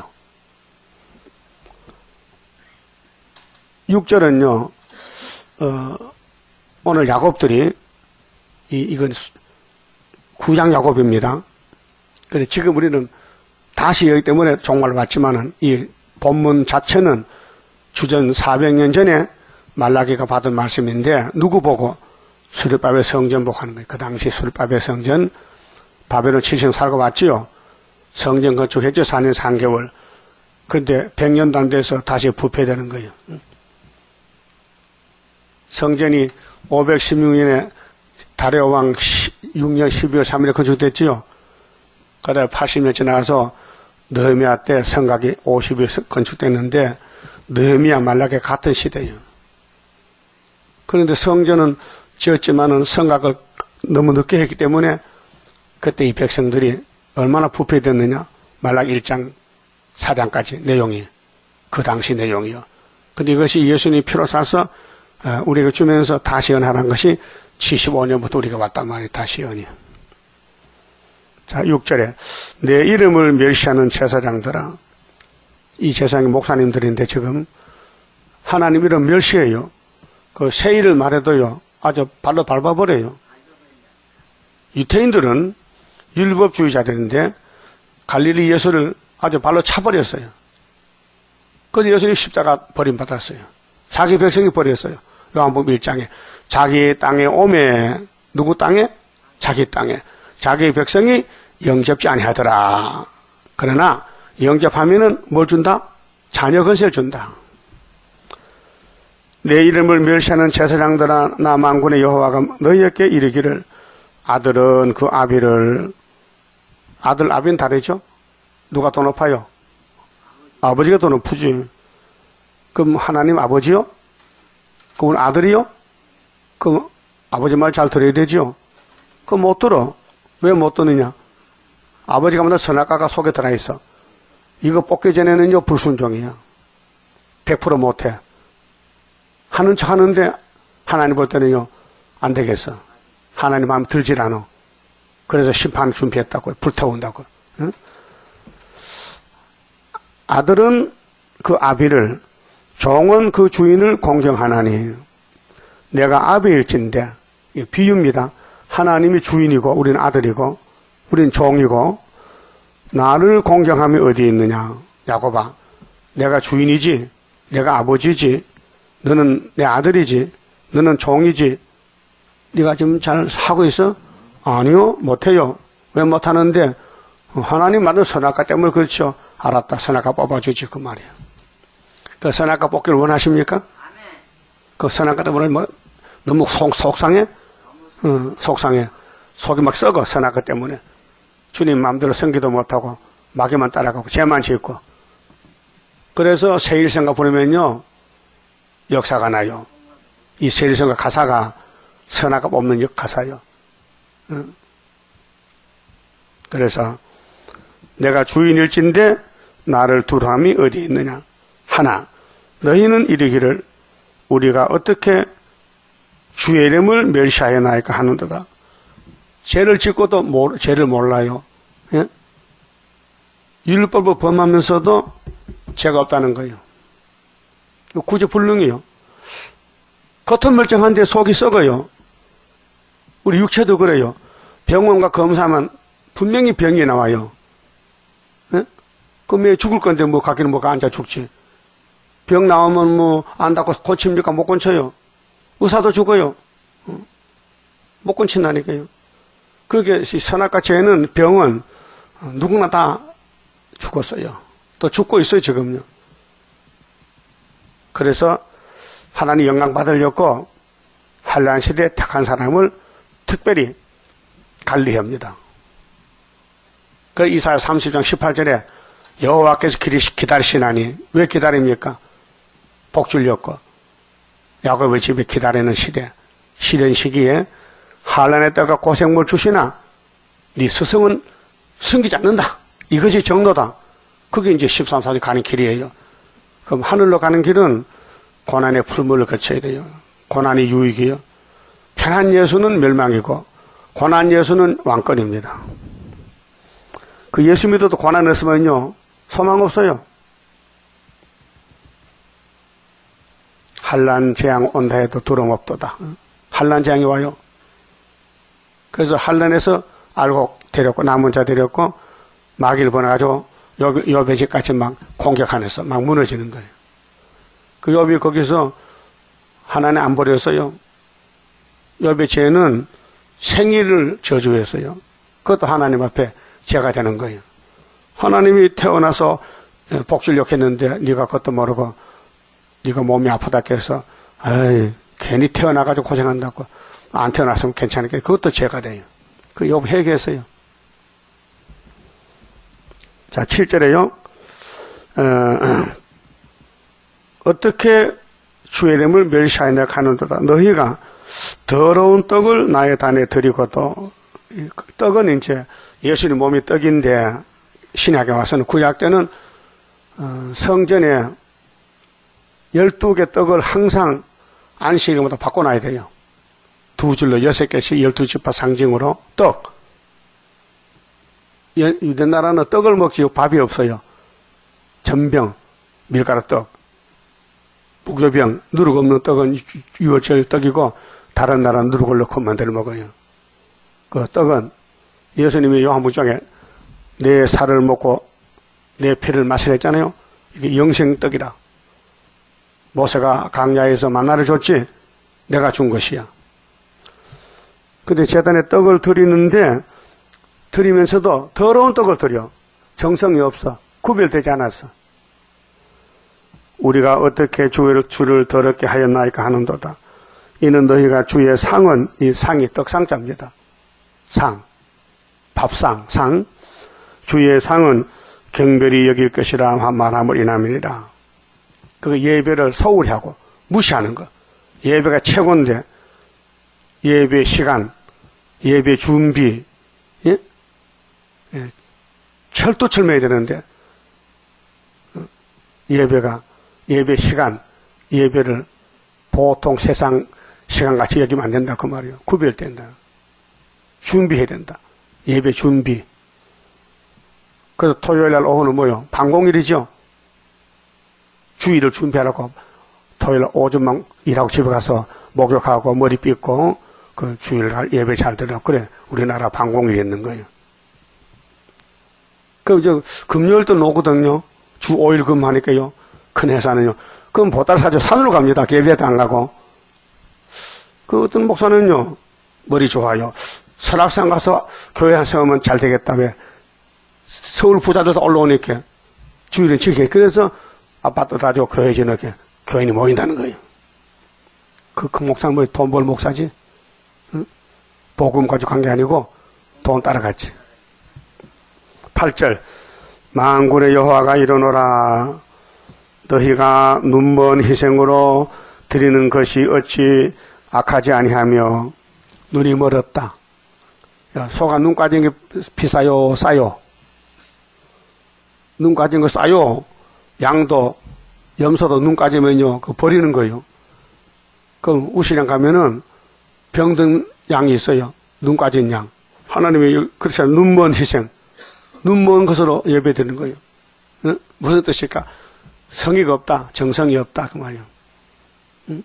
6절은요, 오늘 야곱들이 이건 구약 야곱입니다. 근데 지금 우리는 다시 여기 때문에 종말을 받지만은 이 본문 자체는 주전 400년 전에 말라기가 받은 말씀인데 누구 보고? 수르바벨 성전 보고 하는 거예요. 그 당시 수르바벨 성전 바벨론 7층 살고 왔지요. 성전 건축했죠. 4년 3개월. 근데 100년도 안 돼서 다시 부패되는 거예요. 성전이 516년에 다레오 왕 6년 12월 3일에 건축됐지요. 그다음에 80년 지나서 느헤미야 때 성곽이 50일 건축됐는데 느헤미야 말라기 같은 시대예요. 그런데 성전은 지었지만은 성곽을 너무 늦게 했기 때문에 그때 이 백성들이 얼마나 부패됐느냐. 말라기 1장 4장까지 내용이 그 당시 내용이요. 근데 이것이 예수님이 피로 사서 우리가 주면서 다시 연하는 것이 75년부터 우리가 왔단 말이에요. 다시 연이. 자, 6절에 내 이름을 멸시하는 제사장들아. 이 제사장이 목사님들인데 지금 하나님 이름 멸시해요. 그 세일을 말해도요. 아주 발로 밟아버려요. 유태인들은 율법주의자들인데 갈릴리 예수를 아주 발로 차버렸어요. 그래서 예수님이 십자가 버림받았어요. 자기 백성이 버렸어요. 요한복음 1장에 자기 땅에 오매 누구 땅에? 자기 땅에. 자기 백성이 영접지 아니하더라. 그러나 영접하면은 뭘 준다? 자녀 건세를 준다. 내 이름을 멸시하는 제사장들아 나 만군의 여호와가 너희에게 이르기를 아들은 그 아비를 아들 아비는 다르죠? 누가 더 높아요? 아버지가 더 높으지. 그럼 하나님 아버지요? 그건 아들이요? 그럼 아버지 말 잘 들어야 되죠? 그럼 못 들어. 왜 못 듣느냐? 아버지가 먼저 선악과가 속에 들어있어. 이거 뽑기 전에는요 불순종이야. 100% 못해. 하는 척 하는데 하나님 볼 때는요 안 되겠어. 하나님 마음 들질 않아. 그래서 심판 준비했다고 불태운다고. 응? 아들은 그 아비를 종은 그 주인을 공경하나니 내가 아비일진데 비유입니다. 하나님이 주인이고 우리는 아들이고 우리는 종이고 나를 공경함이 어디 있느냐. 야곱아 내가 주인이지 내가 아버지지 너는 내 아들이지 너는 종이지 네가 지금 잘 하고 있어? 아니요 못해요. 왜 못하는데? 하나님 만든 선악과 때문에 그렇죠. 알았다. 선악과 뽑아주지 그 말이에요. 그 선악과 뽑기를 원하십니까? 그 선악과 때문에 뭐 너무 속상해? 속상해. 속이 막 썩어 선악과 때문에. 주님 마음대로 섬기도 못하고 마귀만 따라가고 죄만 짓고. 그래서 세일성가 부르면요 역사가 나요. 이 세일성가 가사가 선악과 뽑는 가사요. 그래서 내가 주인일진데 나를 두려함이 어디 있느냐. 하나 너희는 이르기를 우리가 어떻게 주의 이름을 멸시하였나이까 하는도다. 죄를 짓고도 죄를 몰라요. 예? 율법을 범하면서도 죄가 없다는 거예요. 구제불능이요. 겉은 멀쩡한데 속이 썩어요. 우리 육체도 그래요. 병원과 검사하면 분명히 병이 나와요. 예? 그럼 왜 죽을 건데 뭐 가기는 뭐가 앉아 죽지. 병 나오면 뭐 안다고 고칩니까? 못 고쳐요. 의사도 죽어요. 못 고친다니까요. 그게 선악과 죄는 병은 누구나 다 죽었어요. 또 죽고 있어요 지금요. 그래서 하나님 영광 받으려고 한란 시대에 택한 사람을 특별히 관리합니다. 그 이사야 30장 18절에 여호와께서 기다리시나니 왜 기다립니까? 복 주려고. 야곱의 집에 기다리는 시대, 시련 시기에 한란의 때가 고생물 주시나 네 스승은 숨기지 않는다. 이것이 정도다. 그게 이제 13사지 가는 길이에요. 그럼 하늘로 가는 길은 고난의 풀물을 거쳐야 돼요. 고난이 유익이요. 편한 예수는 멸망이고 고난 예수는 왕권입니다. 그 예수 믿어도 고난 없으면요 소망 없어요. 한란 재앙 온다 해도 두려움 없도다. 환난 재앙이 와요. 그래서 환난에서 알고 데렸고 남은 자 데렸고 마귀를 보내가지고 욥의 집까지 막 공격하면서 막 무너지는 거예요. 그 욥이 거기서 하나님 안 버렸어요. 욥의 죄는 생일을 저주했어요. 그것도 하나님 앞에 죄가 되는 거예요. 하나님이 태어나서 복주려고 했는데 네가 그것도 모르고 네가 몸이 아프다 해서 에이 괜히 태어나가지고 고생한다고 안 태어났으면 괜찮으니까 그것도 죄가 돼요. 그 욥 회개했어요. 자 7절에요. 어떻게 주의 이름을 멸시하느냐 하는도다. 너희가 더러운 떡을 나의 단에 드리고도 떡은 이제 예수님 몸이 떡인데 신약에 와서는 구약 때는 성전에 12개 떡을 항상 안식일마다 바꿔놔야 돼요. 두 줄로 6개씩 12지파 상징으로 떡. 유대 나라는 떡을 먹지 밥이 없어요. 전병, 밀가루 떡. 무교병, 누룩 없는 떡은 유월절 떡이고 다른 나라는 누룩을 넣고 만들어 먹어요. 그 떡은 예수님이 요한복음에 내 살을 먹고 내 피를 마시라 했잖아요. 이게 영생떡이다. 모세가 강야에서 만나를 줬지 내가 준 것이야. 근데 제단에 떡을 드리는데 드리면서도 더러운 떡을 드려. 정성이 없어. 구별되지 않았어. 우리가 어떻게 주를 더럽게 하였나이까 하는도다. 이는 너희가 주의 상은, 이 상이 떡상자입니다. 상, 밥상, 상. 주의 상은 경별히 여길 것이라 말함을 인함이니라. 그 예배를 소홀히 하고 무시하는 거. 예배가 최고인데 예배 시간, 예배 준비, 예? 예. 철두철미해야 되는데 예배 시간, 예배를 보통 세상 시간같이 여기면 안 된다 그 말이에요. 구별된다. 준비해야 된다. 예배 준비. 그래서 토요일날 오후는 뭐요? 방공일이죠. 주일을 준비하라고 토요일 오전만 일하고 집에 가서 목욕하고 머리 빗고 그 주일날 예배 잘 들으라고 그래. 우리나라 방공일이 있는 거예요. 그럼 이제 금요일도 노거든요. 주 5일 근무하니까요. 큰 회사는요. 그럼 보따리 사죠. 산으로 갑니다. 예배도 안 가고. 그 어떤 목사는요. 머리 좋아요. 설악산 가서 교회 한 세우면 잘 되겠다. 왜? 서울 부자들도 올라오니까 주일은 지켜. 그래서 아파트 다 주고 교회 지어놓게 교인이 모인다는 거예요. 그 목사는 뭐 돈 벌 목사지? 응? 복음 가지고 간 게 아니고 돈 따라갔지. 8절 만군의 여호와가 이르노라. 너희가 눈먼 희생으로 드리는 것이 어찌 악하지 아니하며 눈이 멀었다. 야, 소가 눈 까진 게 비싸요, 싸요? 눈 까진 거 싸요. 양도, 염소도 눈 까지면요, 그 버리는 거예요. 그럼 우시랑 가면은 병든 양이 있어요. 눈 까진 양. 하나님이 그렇게 눈먼 희생, 눈먼 것으로 예배 드리는 거예요. 응? 무슨 뜻일까? 성의가 없다, 정성이 없다, 그 말이에요. 응?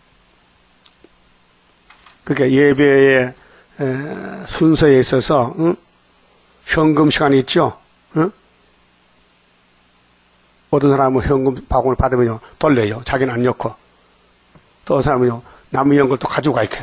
그러니까 예배의 순서에 있어서, 응? 현금 시간이 있죠? 응? 어떤 사람은 현금 바구니를 받으면요, 돌려요. 자기는 안 넣고. 또 어떤 사람은요, 남은 연금을 또 가지고 가, 이렇게.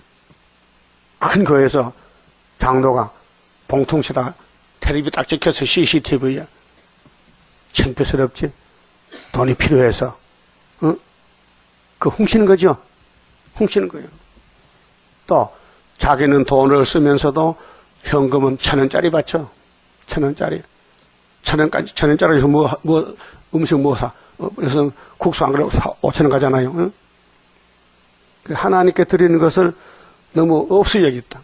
큰 교회에서 장로가 봉통치다가 텔레비 딱 찍혀서 CCTV에 창피스럽지? 돈이 필요해서, 응? 그 훔치는 거죠? 훔치는 거예요. 또, 자기는 돈을 쓰면서도 현금은 1,000원짜리 받죠? 1,000원짜리. 1,000원짜리에서 음식 뭐 사? 여기서 국수 안 그래도 5,000원 가잖아요. 응? 하나님께 드리는 것을 너무 없이 여겼다.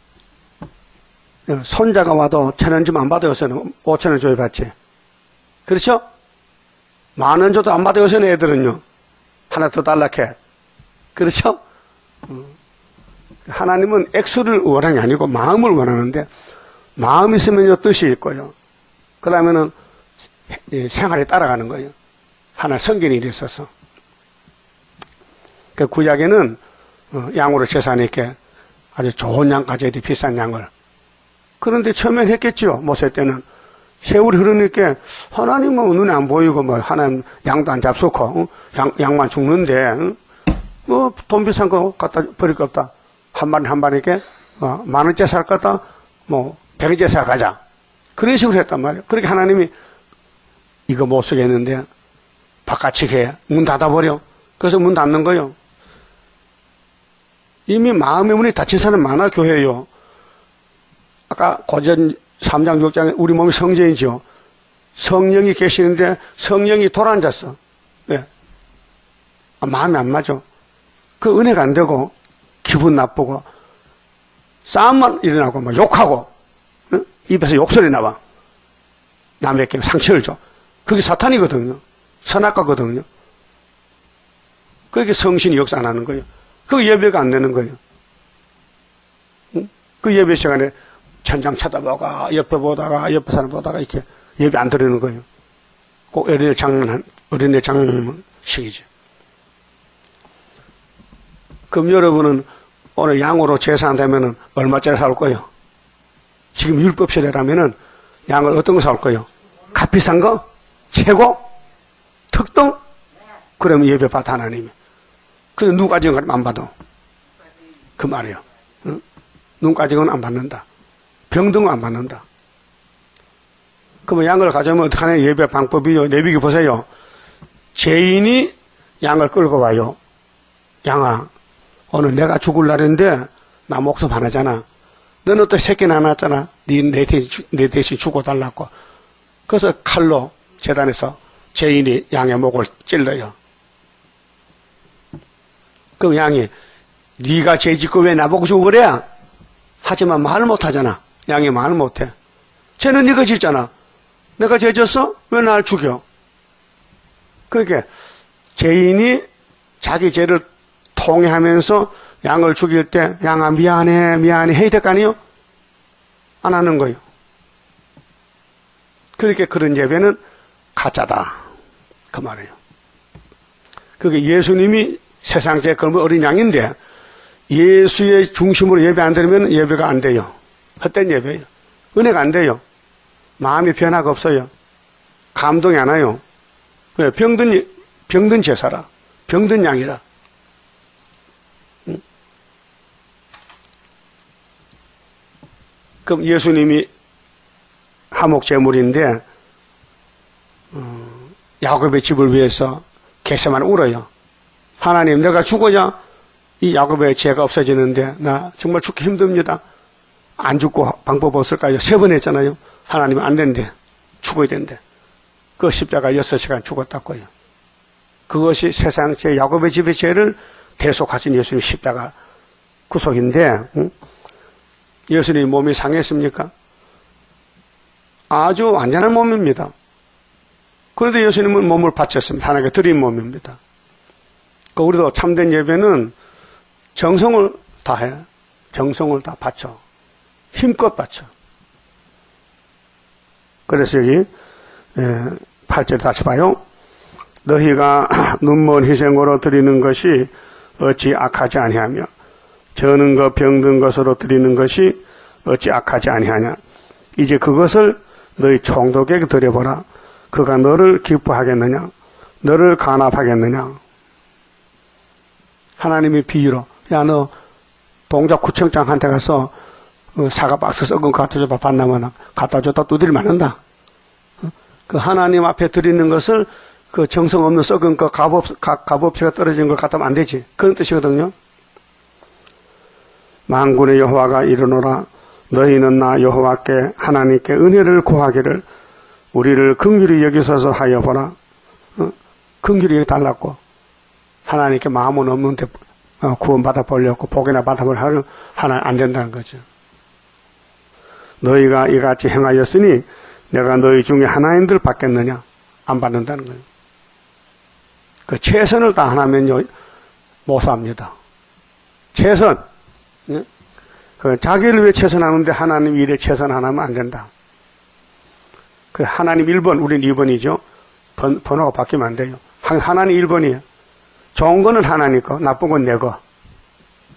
손자가 와도 1,000원 좀 안 받아요. 요새는 5,000원 줘야 받지. 그렇죠? 10,000원 줘도 안 받아요. 요새는 애들은요. 하나 더 달라해. 그렇죠? 하나님은 액수를 원하는 게 아니고 마음을 원하는데 마음이 있으면요 뜻이 있고요. 그러면은 생활에 따라가는 거예요. 하나 성경이 일이 있어서. 그 구약에는 양으로 제사니까 아주 좋은 양 가져야 돼, 비싼 양을. 그런데 처음엔 했겠지요. 모세 때는. 세월이 흐르니까 하나님은 눈에 안 보이고 뭐 하나님 양도 안 잡수고 양만 죽는데 뭐 돈 비싼 거 갖다 버릴 거 없다. 한 마리 한 마리께 10,000원째 살 거다. 뭐 100원째 사 가자. 그런 식으로 했단 말이에요. 그렇게 하나님이 이거 못 쓰겠는데 바깥치게 문 닫아버려. 그래서 문 닫는 거예요. 이미 마음의 문이 닫힌 사람 많아, 교회요. 아까 고전 3장 6장에 우리 몸이 성전이죠. 성령이 계시는데 성령이 돌아앉았어. 왜? 마음이 안 맞아. 그 은혜가 안 되고 기분 나쁘고 싸움만 일어나고 막 욕하고 입에서 욕설이 나와. 남에게 상처를 줘. 그게 사탄이거든요. 선악과거든요. 그게 성신이 역사 안 하는 거예요. 그 예배가 안 되는 거예요. 그 예배 시간에 천장 쳐다보다가 옆에 보다가 옆에 사람 보다가 이렇게 예배 안 드리는 거예요. 꼭 어린애 장식이지. 그럼 여러분은 오늘 양으로 제사한다면은 얼마짜리 사올 거예요? 지금 율법 시대라면은 양을 어떤 거 사올 거예요? 값 비싼 거? 최고? 특등? 그러면 예배 받아 하나님이. 근데 누가 지금 안 받아? 그 말이에요. 응? 눈 가지고는 안 받는다. 병등은 안 받는다. 그러면 양을 가져오면 어떡하냐? 예배 방법이요. 레위기 보세요. 죄인이 양을 끌고 와요. 양아, 오늘 내가 죽을 날인데 나 목숨 하나잖아. 너는 또 새끼 낳았잖아. 내 대신 죽어달라고. 그래서 칼로 제단에서 죄인이 양의 목을 찔러요. 그럼 양이 네가 죄 짓고 왜 나보고 죽으래? 하지만 말을 못하잖아. 양이 말을 못해. 죄는 네가 짓잖아. 내가 죄 졌어? 왜 날 죽여? 그러니까 죄인이 자기 죄를 통회하면서 양을 죽일 때 양아 미안해 해야 될 거 아니에요? 안 하는 거예요. 그렇게 그런 예배는 가짜다. 그 말이에요. 그게 예수님이 세상 제일 젊은 어린 양인데 예수의 중심으로 예배 안 드리면 예배가 안 돼요. 헛된 예배예요. 은혜가 안 돼요. 마음이 변화가 없어요. 감동이 안 와요. 왜? 병든 제사라. 병든 양이라. 그럼 예수님이 하목제물인데 야곱의 집을 위해서 겟세마네 울어요. 하나님, 내가 죽어야 이 야곱의 죄가 없어지는데 나 정말 죽기 힘듭니다. 안 죽고 방법 없을까요? 3번 했잖아요. 하나님은 안 된대. 죽어야 된대. 그 십자가 6시간 죽었다고요. 그것이 세상 죄, 야곱의 집의 죄를 대속하신 예수님 십자가 구속인데, 예수님 몸이 상했습니까? 아주 완전한 몸입니다. 그런데 예수님은 몸을 바쳤습니다. 하나님께 드린 몸입니다. 우리도 참된 예배는 정성을 다해. 정성을 다 바쳐. 힘껏 바쳐. 그래서 여기 8절 다시 봐요. 너희가 눈먼 희생으로 드리는 것이 어찌 악하지 아니하며 저는 것 병든 것으로 드리는 것이 어찌 악하지 아니하냐. 이제 그것을 너희 총독에게 드려보라. 그가 너를 기뻐하겠느냐, 너를 간합하겠느냐. 하나님이 비유로, 야, 너 동작구청장한테 가서 사과 박스 썩은 거 갖다 줘봐. 반나면 갖다 줬다 두드려 맞는다. 그 하나님 앞에 드리는 것을 그 정성 없는 썩은 거 값없이가 떨어진 걸 갖다 하면 안 되지. 그런 뜻이거든요. 만군의 여호와가 이르노라. 너희는 나 여호와께 하나님께 은혜를 구하기를 우리를 긍휼히 여기소서 하여 보라. 긍휼히 여기달라고. 하나님께 마음은 없는데 구원받아 보려고 복이나 받아볼 하나 안 된다는 거죠. 너희가 이같이 행하였으니 내가 너희 중에 하나님들 받겠느냐? 안 받는다는 거예요. 그 최선을 다하면요 못 삽니다. 최선. 예? 그 자기를 위해 최선하는데 하나님 일에 최선 안 하면 안 된다. 그 하나님 1번, 우린 2번이죠. 번호가 바뀌면 안 돼요. 하나님 1번이에요. 좋은 거는 하나님 거, 나쁜 건 내 거.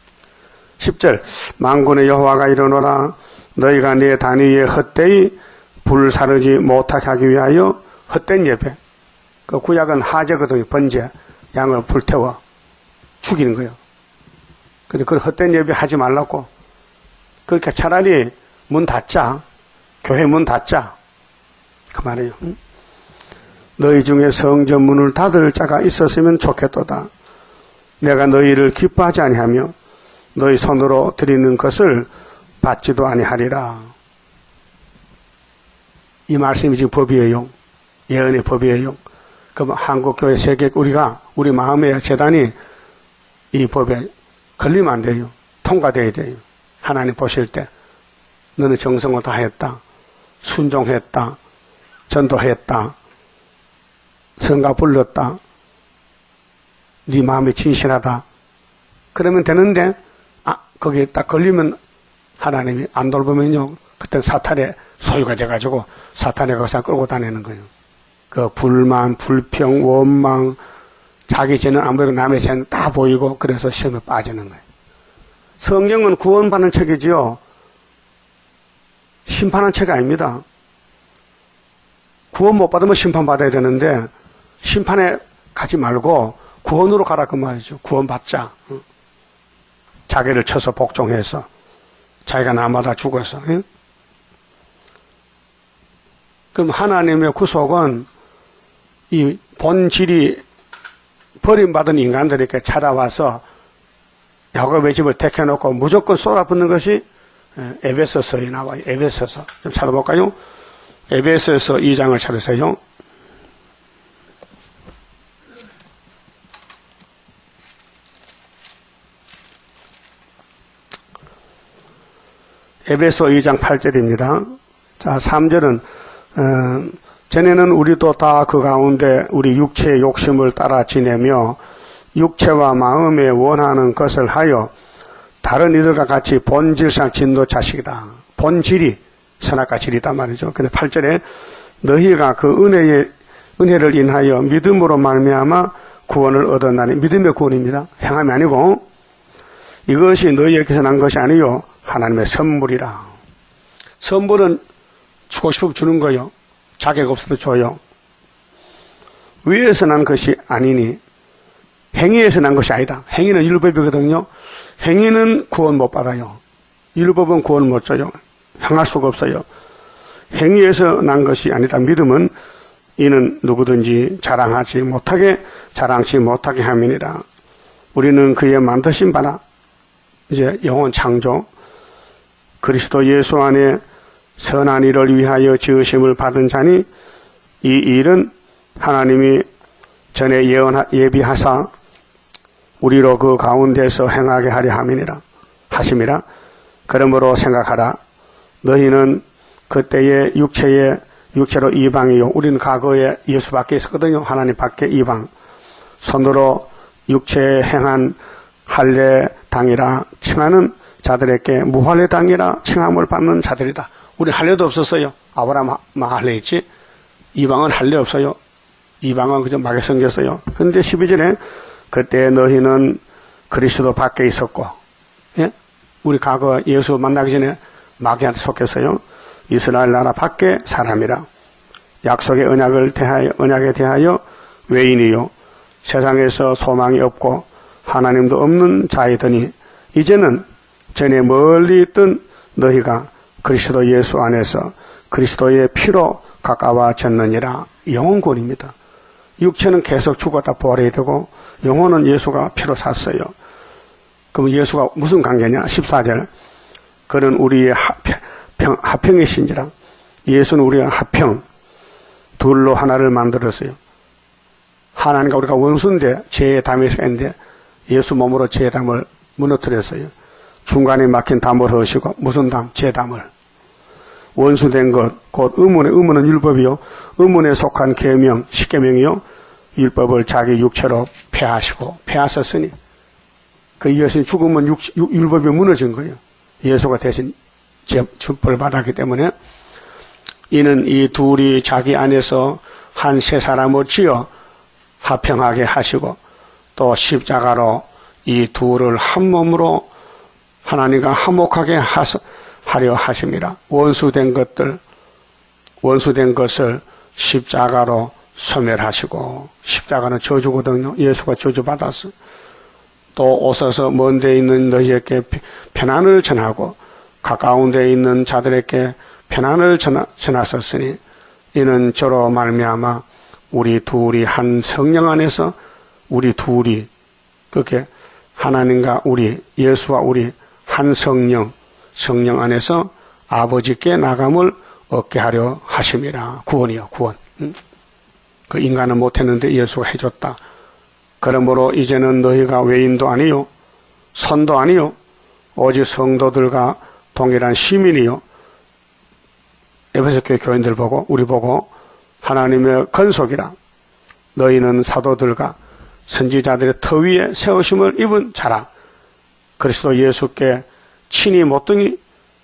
10절 만군의 여호와가 이르노라 너희가 내 단위 위에 헛되이 불 사르지 못하게 하기 위하여 헛된 예배. 그 구약은 하제거든요. 번제. 양을 불태워 죽이는 거예요. 근데 그걸 헛된 예배 하지 말라고. 그러니까 차라리 문 닫자. 교회 문 닫자. 그 말이에요. 너희 중에 성전 문을 닫을 자가 있었으면 좋겠도다. 내가 너희를 기뻐하지 아니하며 너희 손으로 드리는 것을 받지도 아니하리라. 이 말씀이 지금 법이에요. 예언의 법이에요. 그럼 한국교회 세계 우리 마음의 재단이 이 법에 걸리면 안 돼요. 통과돼야 돼요. 하나님 보실 때 너는 정성을 다했다. 순종했다. 전도했다. 성가 불렀다. 네 마음이 진실하다. 그러면 되는데 거기에 딱 걸리면 하나님이 안 돌보면요. 그때 사탄의 소유가 돼가지고 사탄의 것을 끌고 다니는 거예요. 그 불만, 불평, 원망, 자기 죄는 안 보이고 남의 죄는 다 보이고 그래서 시험에 빠지는 거예요. 성경은 구원받는 책이지요. 심판하는 책이 아닙니다. 구원 못 받으면 심판받아야 되는데 심판에 가지 말고 구원으로 가라 그 말이죠. 구원받자. 자기를 쳐서 복종해서 자기가 남아다 죽어서. 그럼 하나님의 구속은 이 본질이 버림받은 인간들에게 찾아와서 야곱의 집을 택해놓고 무조건 쏟아붓는 것이 에베소서에 나와요. 에베소서. 좀 찾아볼까요? 에베소서 2장을 찾으세요. 에베소 2장 8절입니다. 자, 3절은 전에는 우리도 다 그 가운데 우리 육체의 욕심을 따라 지내며 육체와 마음에 원하는 것을 하여 다른 이들과 같이 본질상 진노 자식이다. 본질이 선악과 질이다 말이죠. 근데 8절에 너희가 그 은혜를 인하여 믿음으로 말미암아 구원을 얻었나니. 믿음의 구원입니다. 행함이 아니고 이것이 너희에게서 난 것이 아니요 하나님의 선물이라. 선물은 주고 싶으면 주는 거요. 자격 없어도 줘요. 위에서 난 것이 아니니 행위에서 난 것이 아니다. 행위는 율법이거든요. 행위는 구원 못 받아요. 율법은 구원 못 줘요. 행할 수가 없어요. 행위에서 난 것이 아니다. 믿음은 이는 누구든지 자랑하지 못하게 함이니라. 우리는 그의 만드신 바라. 이제 영원 창조 그리스도 예수 안에 선한 일을 위하여 지으심을 받은 자니 이 일은 하나님이 전에 예비하사 우리로 그 가운데서 행하게 하려 하심이라. 그러므로 생각하라. 너희는 그때의 육체로 이방이요. 우리는 과거에 예수 밖에 있었거든요. 하나님 밖에 이방. 손으로 육체에 행한 할례 당이라 칭하는 자들에게 무할례 당이라 칭함을 받는 자들이다. 우리 할례도 없었어요. 아브라함 할례 있지. 이방은 할례 없어요. 이방은 그저 마귀 생겼어요. 근데 12절에 그때 너희는 그리스도 밖에 있었고, 예? 우리 과거 예수 만나기 전에 마귀한테 속했어요. 이스라엘 나라 밖에 사람이라. 약속의 언약에 대하여 외인이요. 세상에서 소망이 없고 하나님도 없는 자이더니 이제는 전에 멀리 있던 너희가 그리스도 예수 안에서 그리스도의 피로 가까워졌느니라. 영혼권입니다. 육체는 계속 죽었다 부활해야 되고 영혼은 예수가 피로 샀어요. 그럼 예수가 무슨 관계냐? 14절. 그는 우리의 합평이신지라. 예수는 우리의 합평. 둘로 하나를 만들었어요. 하나님과 우리가 원수인데 죄의 담이 있는데 예수 몸으로 죄의 담을 무너뜨렸어요. 중간에 막힌 담을 허시고 무슨 담? 죄 담을. 원수된 것, 곧 의문은 율법이요. 의문에 속한 계명, 십계명이요. 율법을 자기 육체로 폐하셨으니. 그 예수님 죽으면 율법이 무너진 거예요. 예수가 대신 죄벌 받았기 때문에 이는 이 둘이 자기 안에서 한 세 사람을 지어 합평하게 하시고 또 십자가로 이 둘을 한 몸으로 하나님과 화목하게 하려 하심이라. 원수된 것을 십자가로 소멸하시고, 십자가는 저주거든요. 예수가 저주받았어. 또 오셔서 먼 데 있는 너희에게 편안을 전하고 가까운 데 있는 자들에게 편안을 전하셨으니 이는 저로 말미암아 우리 둘이 한 성령 안에서 우리 둘이 그렇게 하나님과 우리 예수와 우리 한 성령 안에서 아버지께 나감을 얻게 하려 하심이라. 구원이요, 구원. 그 인간은 못했는데 예수가 해줬다. 그러므로 이제는 너희가 외인도 아니요 선도 아니요 오직 성도들과 동일한 시민이요. 에베소 교회 교인들 보고 우리 보고 하나님의 건속이라. 너희는 사도들과 선지자들의 터 위에 세우심을 입은 자라. 그리스도 예수께 친히 모퉁이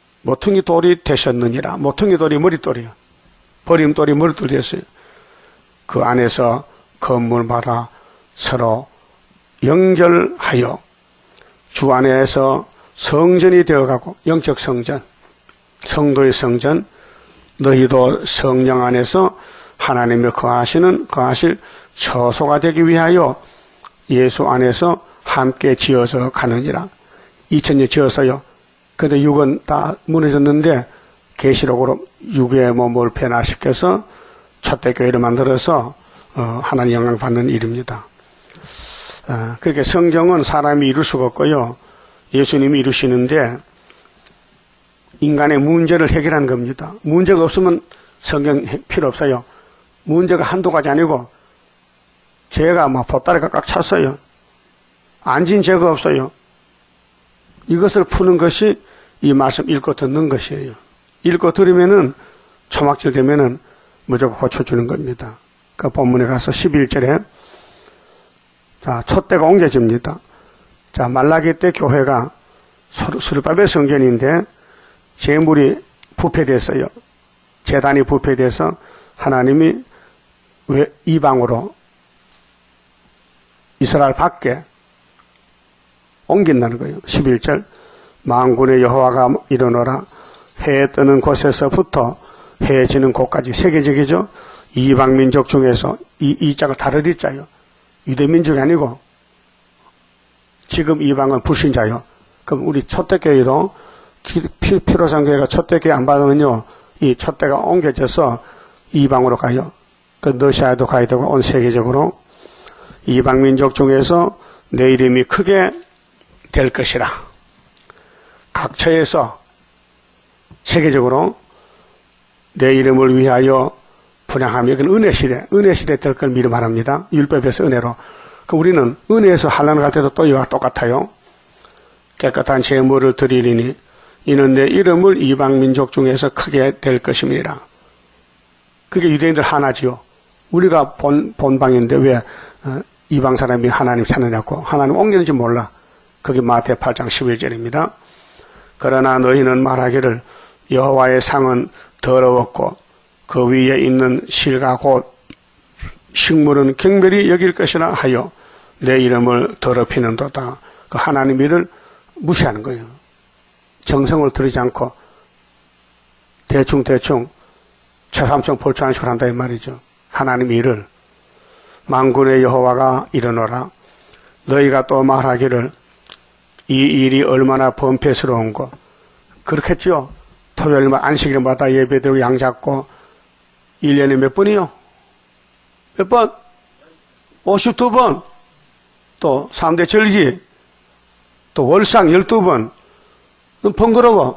돌이 되셨느니라. 모퉁이 돌이 머릿돌이요. 버림돌이 머릿돌이 됐어요. 그 안에서 건물마다 서로 연결하여 주 안에서 성전이 되어가고, 영적 성전, 성도의 성전, 너희도 성령 안에서 하나님의 거하실 처소가 되기 위하여 예수 안에서 함께 지어서 가느니라. 2000년 지었어요. 근데 육은 다 무너졌는데 계시록으로 육의 몸을 변화시켜서 첫대교회를 만들어서 하나님 영광 받는 일입니다. 그렇게 성경은 사람이 이룰 수가 없고요. 예수님이 이루시는데 인간의 문제를 해결하는 겁니다. 문제가 없으면 성경 필요 없어요. 문제가 한두 가지 아니고 죄가 막 보따리가 꽉 찼어요. 앉은 죄가 없어요. 이것을 푸는 것이 이 말씀 읽고 듣는 것이에요. 읽고 들으면은 초막질 되면은 무조건 고쳐주는 겁니다. 그 본문에 가서 11절에 자, 촛대가 옮겨집니다. 자, 말라기 때 교회가 수르바벨 성전인데 제물이 부패됐어요. 제단이 부패돼서 하나님이 이방으로 이스라엘 밖에 옮긴다는 거예요. 11절 만군의 여호와가 일어나라. 해 뜨는 곳에서부터 해 지는 곳까지 세계적이죠. 이방 민족 중에서 이 자가 다른 이자요. 유대 민족이 아니고 지금 이방은 불신자요. 그럼 우리 촛대교회도 피로상교회가 촛대교회 안 받으면요, 이 촛대가 옮겨져서 이방으로 가요. 그 러시아에도 가야 되고 온 세계적으로 이방 민족 중에서 내 이름이 크게 될 것이라. 각처에서 세계적으로 내 이름을 위하여 분양하며, 이건 은혜 시대 될 걸 미리 말합니다. 율법에서 은혜로. 그 우리는 은혜에서 환난을 갈 때도 또 이와 똑같아요. 깨끗한 제물을 드리리니 이는 내 이름을 이방 민족 중에서 크게 될 것임이라. 그게 유대인들 하나지요. 우리가 본방인데 왜 이방 사람이 하나님 찾느냐고. 하나님 옮기는지 몰라. 그게 마태 8장 11절입니다. 그러나 너희는 말하기를 여호와의 상은 더러웠고 그 위에 있는 실과 곧 식물은 경멸히 여길 것이라 하여 내 이름을 더럽히는도다. 그 하나님 일을 무시하는 거예요. 정성을 들이지 않고 대충 최삼층 볼초한 식으로 한다 이 말이죠. 하나님 일을. 만군의 여호와가 일어나라. 너희가 또 말하기를 이 일이 얼마나 범죄스러운고. 그렇겠죠. 토요일마다 안식일마다 예배드리고 양 잡고 1년에 몇 번이요? 몇 번? 52번. 또 3대 절기. 또 월상 12번. 번거로워.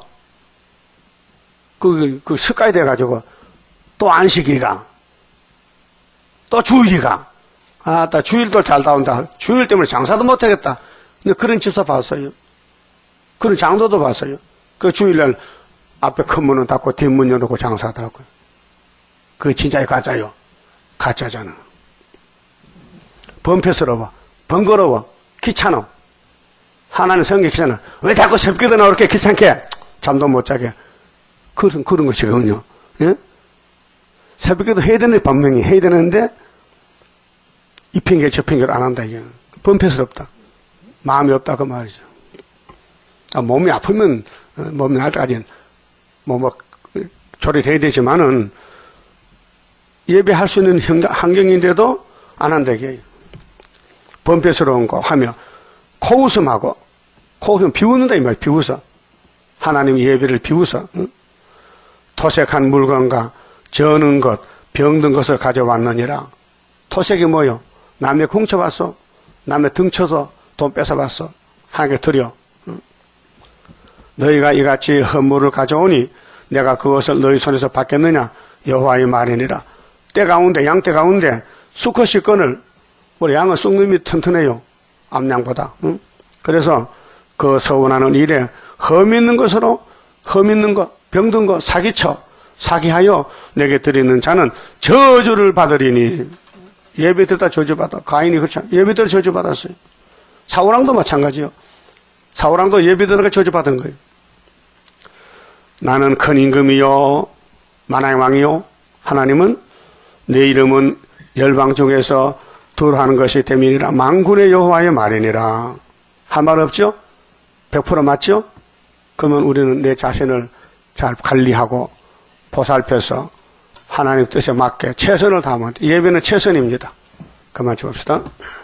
그 습관이 돼가지고 또 안식일가. 또 주일이가. 나 주일도 잘 나온다. 주일 때문에 장사도 못하겠다. 근데 그런 집사 봤어요. 그런 장도도 봤어요. 그 주일날 앞에 큰 문은 닫고 뒷문 열어놓고 장사하더라고요. 그게 진짜요, 가짜요? 가짜잖아. 범패스러워. 번거로워. 귀찮아. 하나님 성경 귀찮아. 왜 자꾸 새벽에도 나오고 이렇게 귀찮게? 잠도 못 자게. 그런 것이거든요. 예? 새벽에도 해야 되는데, 분명히 해야 되는데, 이 핑계 저 핑계를 안 한다, 이게. 범패스럽다. 마음이 없다, 그 말이죠. 몸이 아프면 몸이 날 때까지는 조리를 해야 되지만은 예배할 수 있는 환경인데도 안 한다게 해요. 번뇌스러운 거 하며 코웃음하고, 코웃음 비웃는다 이 말, 비웃어. 하나님 예배를 비웃어. 응? 토색한 물건과 저는 것, 병든 것을 가져왔느니라. 토색이 뭐요? 남의 훔쳐봤어. 남의 등쳐서 돈 뺏어봤어. 하나님께 드려. 응? 너희가 이같이 헌물을 가져오니 내가 그것을 너희 손에서 받겠느냐? 여호와의 말이니라. 때 가운데, 양때 가운데 수컷이 끈을, 우리 양은 쑥놈이 튼튼해요. 암양보다. 응? 그래서 그 서운하는 일에 흠 있는 것으로, 흠 있는 것, 병든 것, 사기하여 내게 드리는 자는 저주를 받으리니. 예배 드렸다 저주받아. 가인이 그렇지 않아요. 예배 드려 저주받았어요. 사울왕도 마찬가지요. 사울왕도 예배 드려가 저주받은 거예요. 나는 큰 임금이요 만왕의 왕이요. 하나님은 내 이름은 열방 중에서 둘 하는 것이 됨이니라. 만군의 여호와의 말이니라. 할 말 없죠? 100% 맞죠? 그러면 우리는 내 자신을 잘 관리하고 보살펴서 하나님 뜻에 맞게 최선을 다하면 돼. 예배는 최선입니다. 그만 줍시다.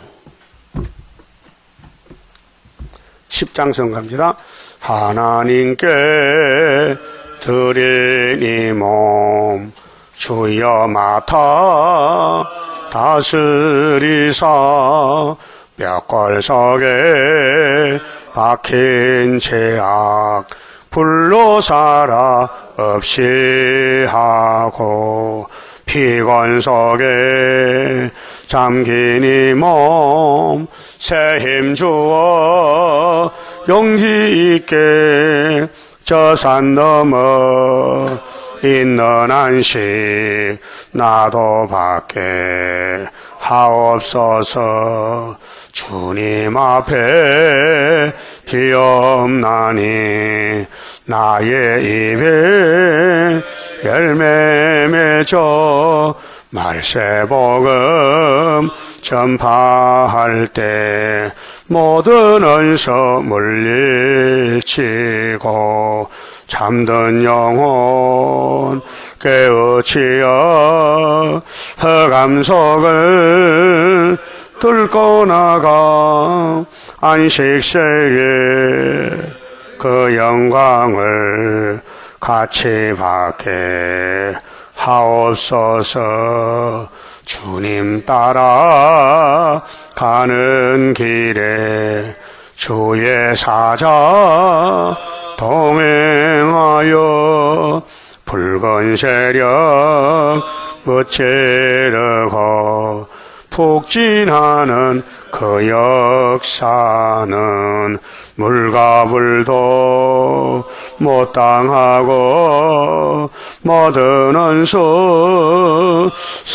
10장선 갑니다. 하나님께 드리니 몸 주여 맡아 다스리사 뼈골석에 박힌 죄악 불로 살아 없이 하고 피건석에 잠긴 이 몸 새 힘 주어 용기 있게 저 산 넘어 있는 안식 나도 받게 하옵소서. 주님 앞에 비옵나니 나의 입에 열매 맺어 말세복음 전파할 때 모든 언서 물리치고 잠든 영혼 깨우치어 흑암속을 뚫고 나가 안식세에 그 영광을 같이 받게 하옵소서. 주님 따라 가는 길에 주의 사자 동행하여 붉은 세력 무찌르고 푹진하는 그 역사는 물과 불도 못 당하고 모든 원수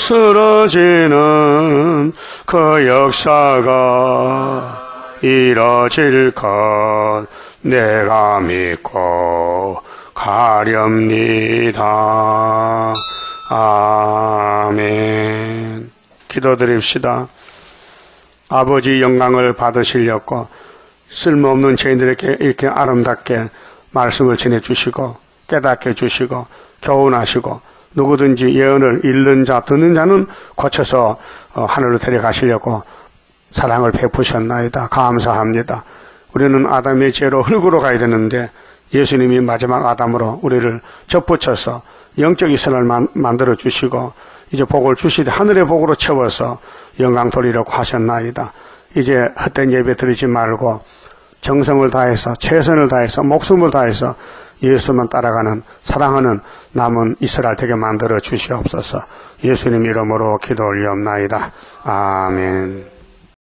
쓰러지는 그 역사가 이뤄질 것 내가 믿고 가렵니다. 아멘. 기도드립시다. 아버지 영광을 받으시려고 쓸모없는 죄인들에게 이렇게 아름답게 말씀을 전해주시고 깨닫게 해주시고 교훈하시고 누구든지 예언을 읽는 자 듣는 자는 고쳐서 하늘로 데려가시려고 사랑을 베푸셨나이다. 감사합니다. 우리는 아담의 죄로 흙으로 가야 되는데 예수님이 마지막 아담으로 우리를 접붙여서 영적 이스라엘 만들어 주시고 이제 복을 주시되 하늘의 복으로 채워서 영광 돌리려고 하셨나이다. 이제 헛된 예배 드리지 말고 정성을 다해서 최선을 다해서 목숨을 다해서 예수만 따라가는 사랑하는 남은 이스라엘 되게 만들어 주시옵소서. 예수님 이름으로 기도 올리옵나이다. 아멘.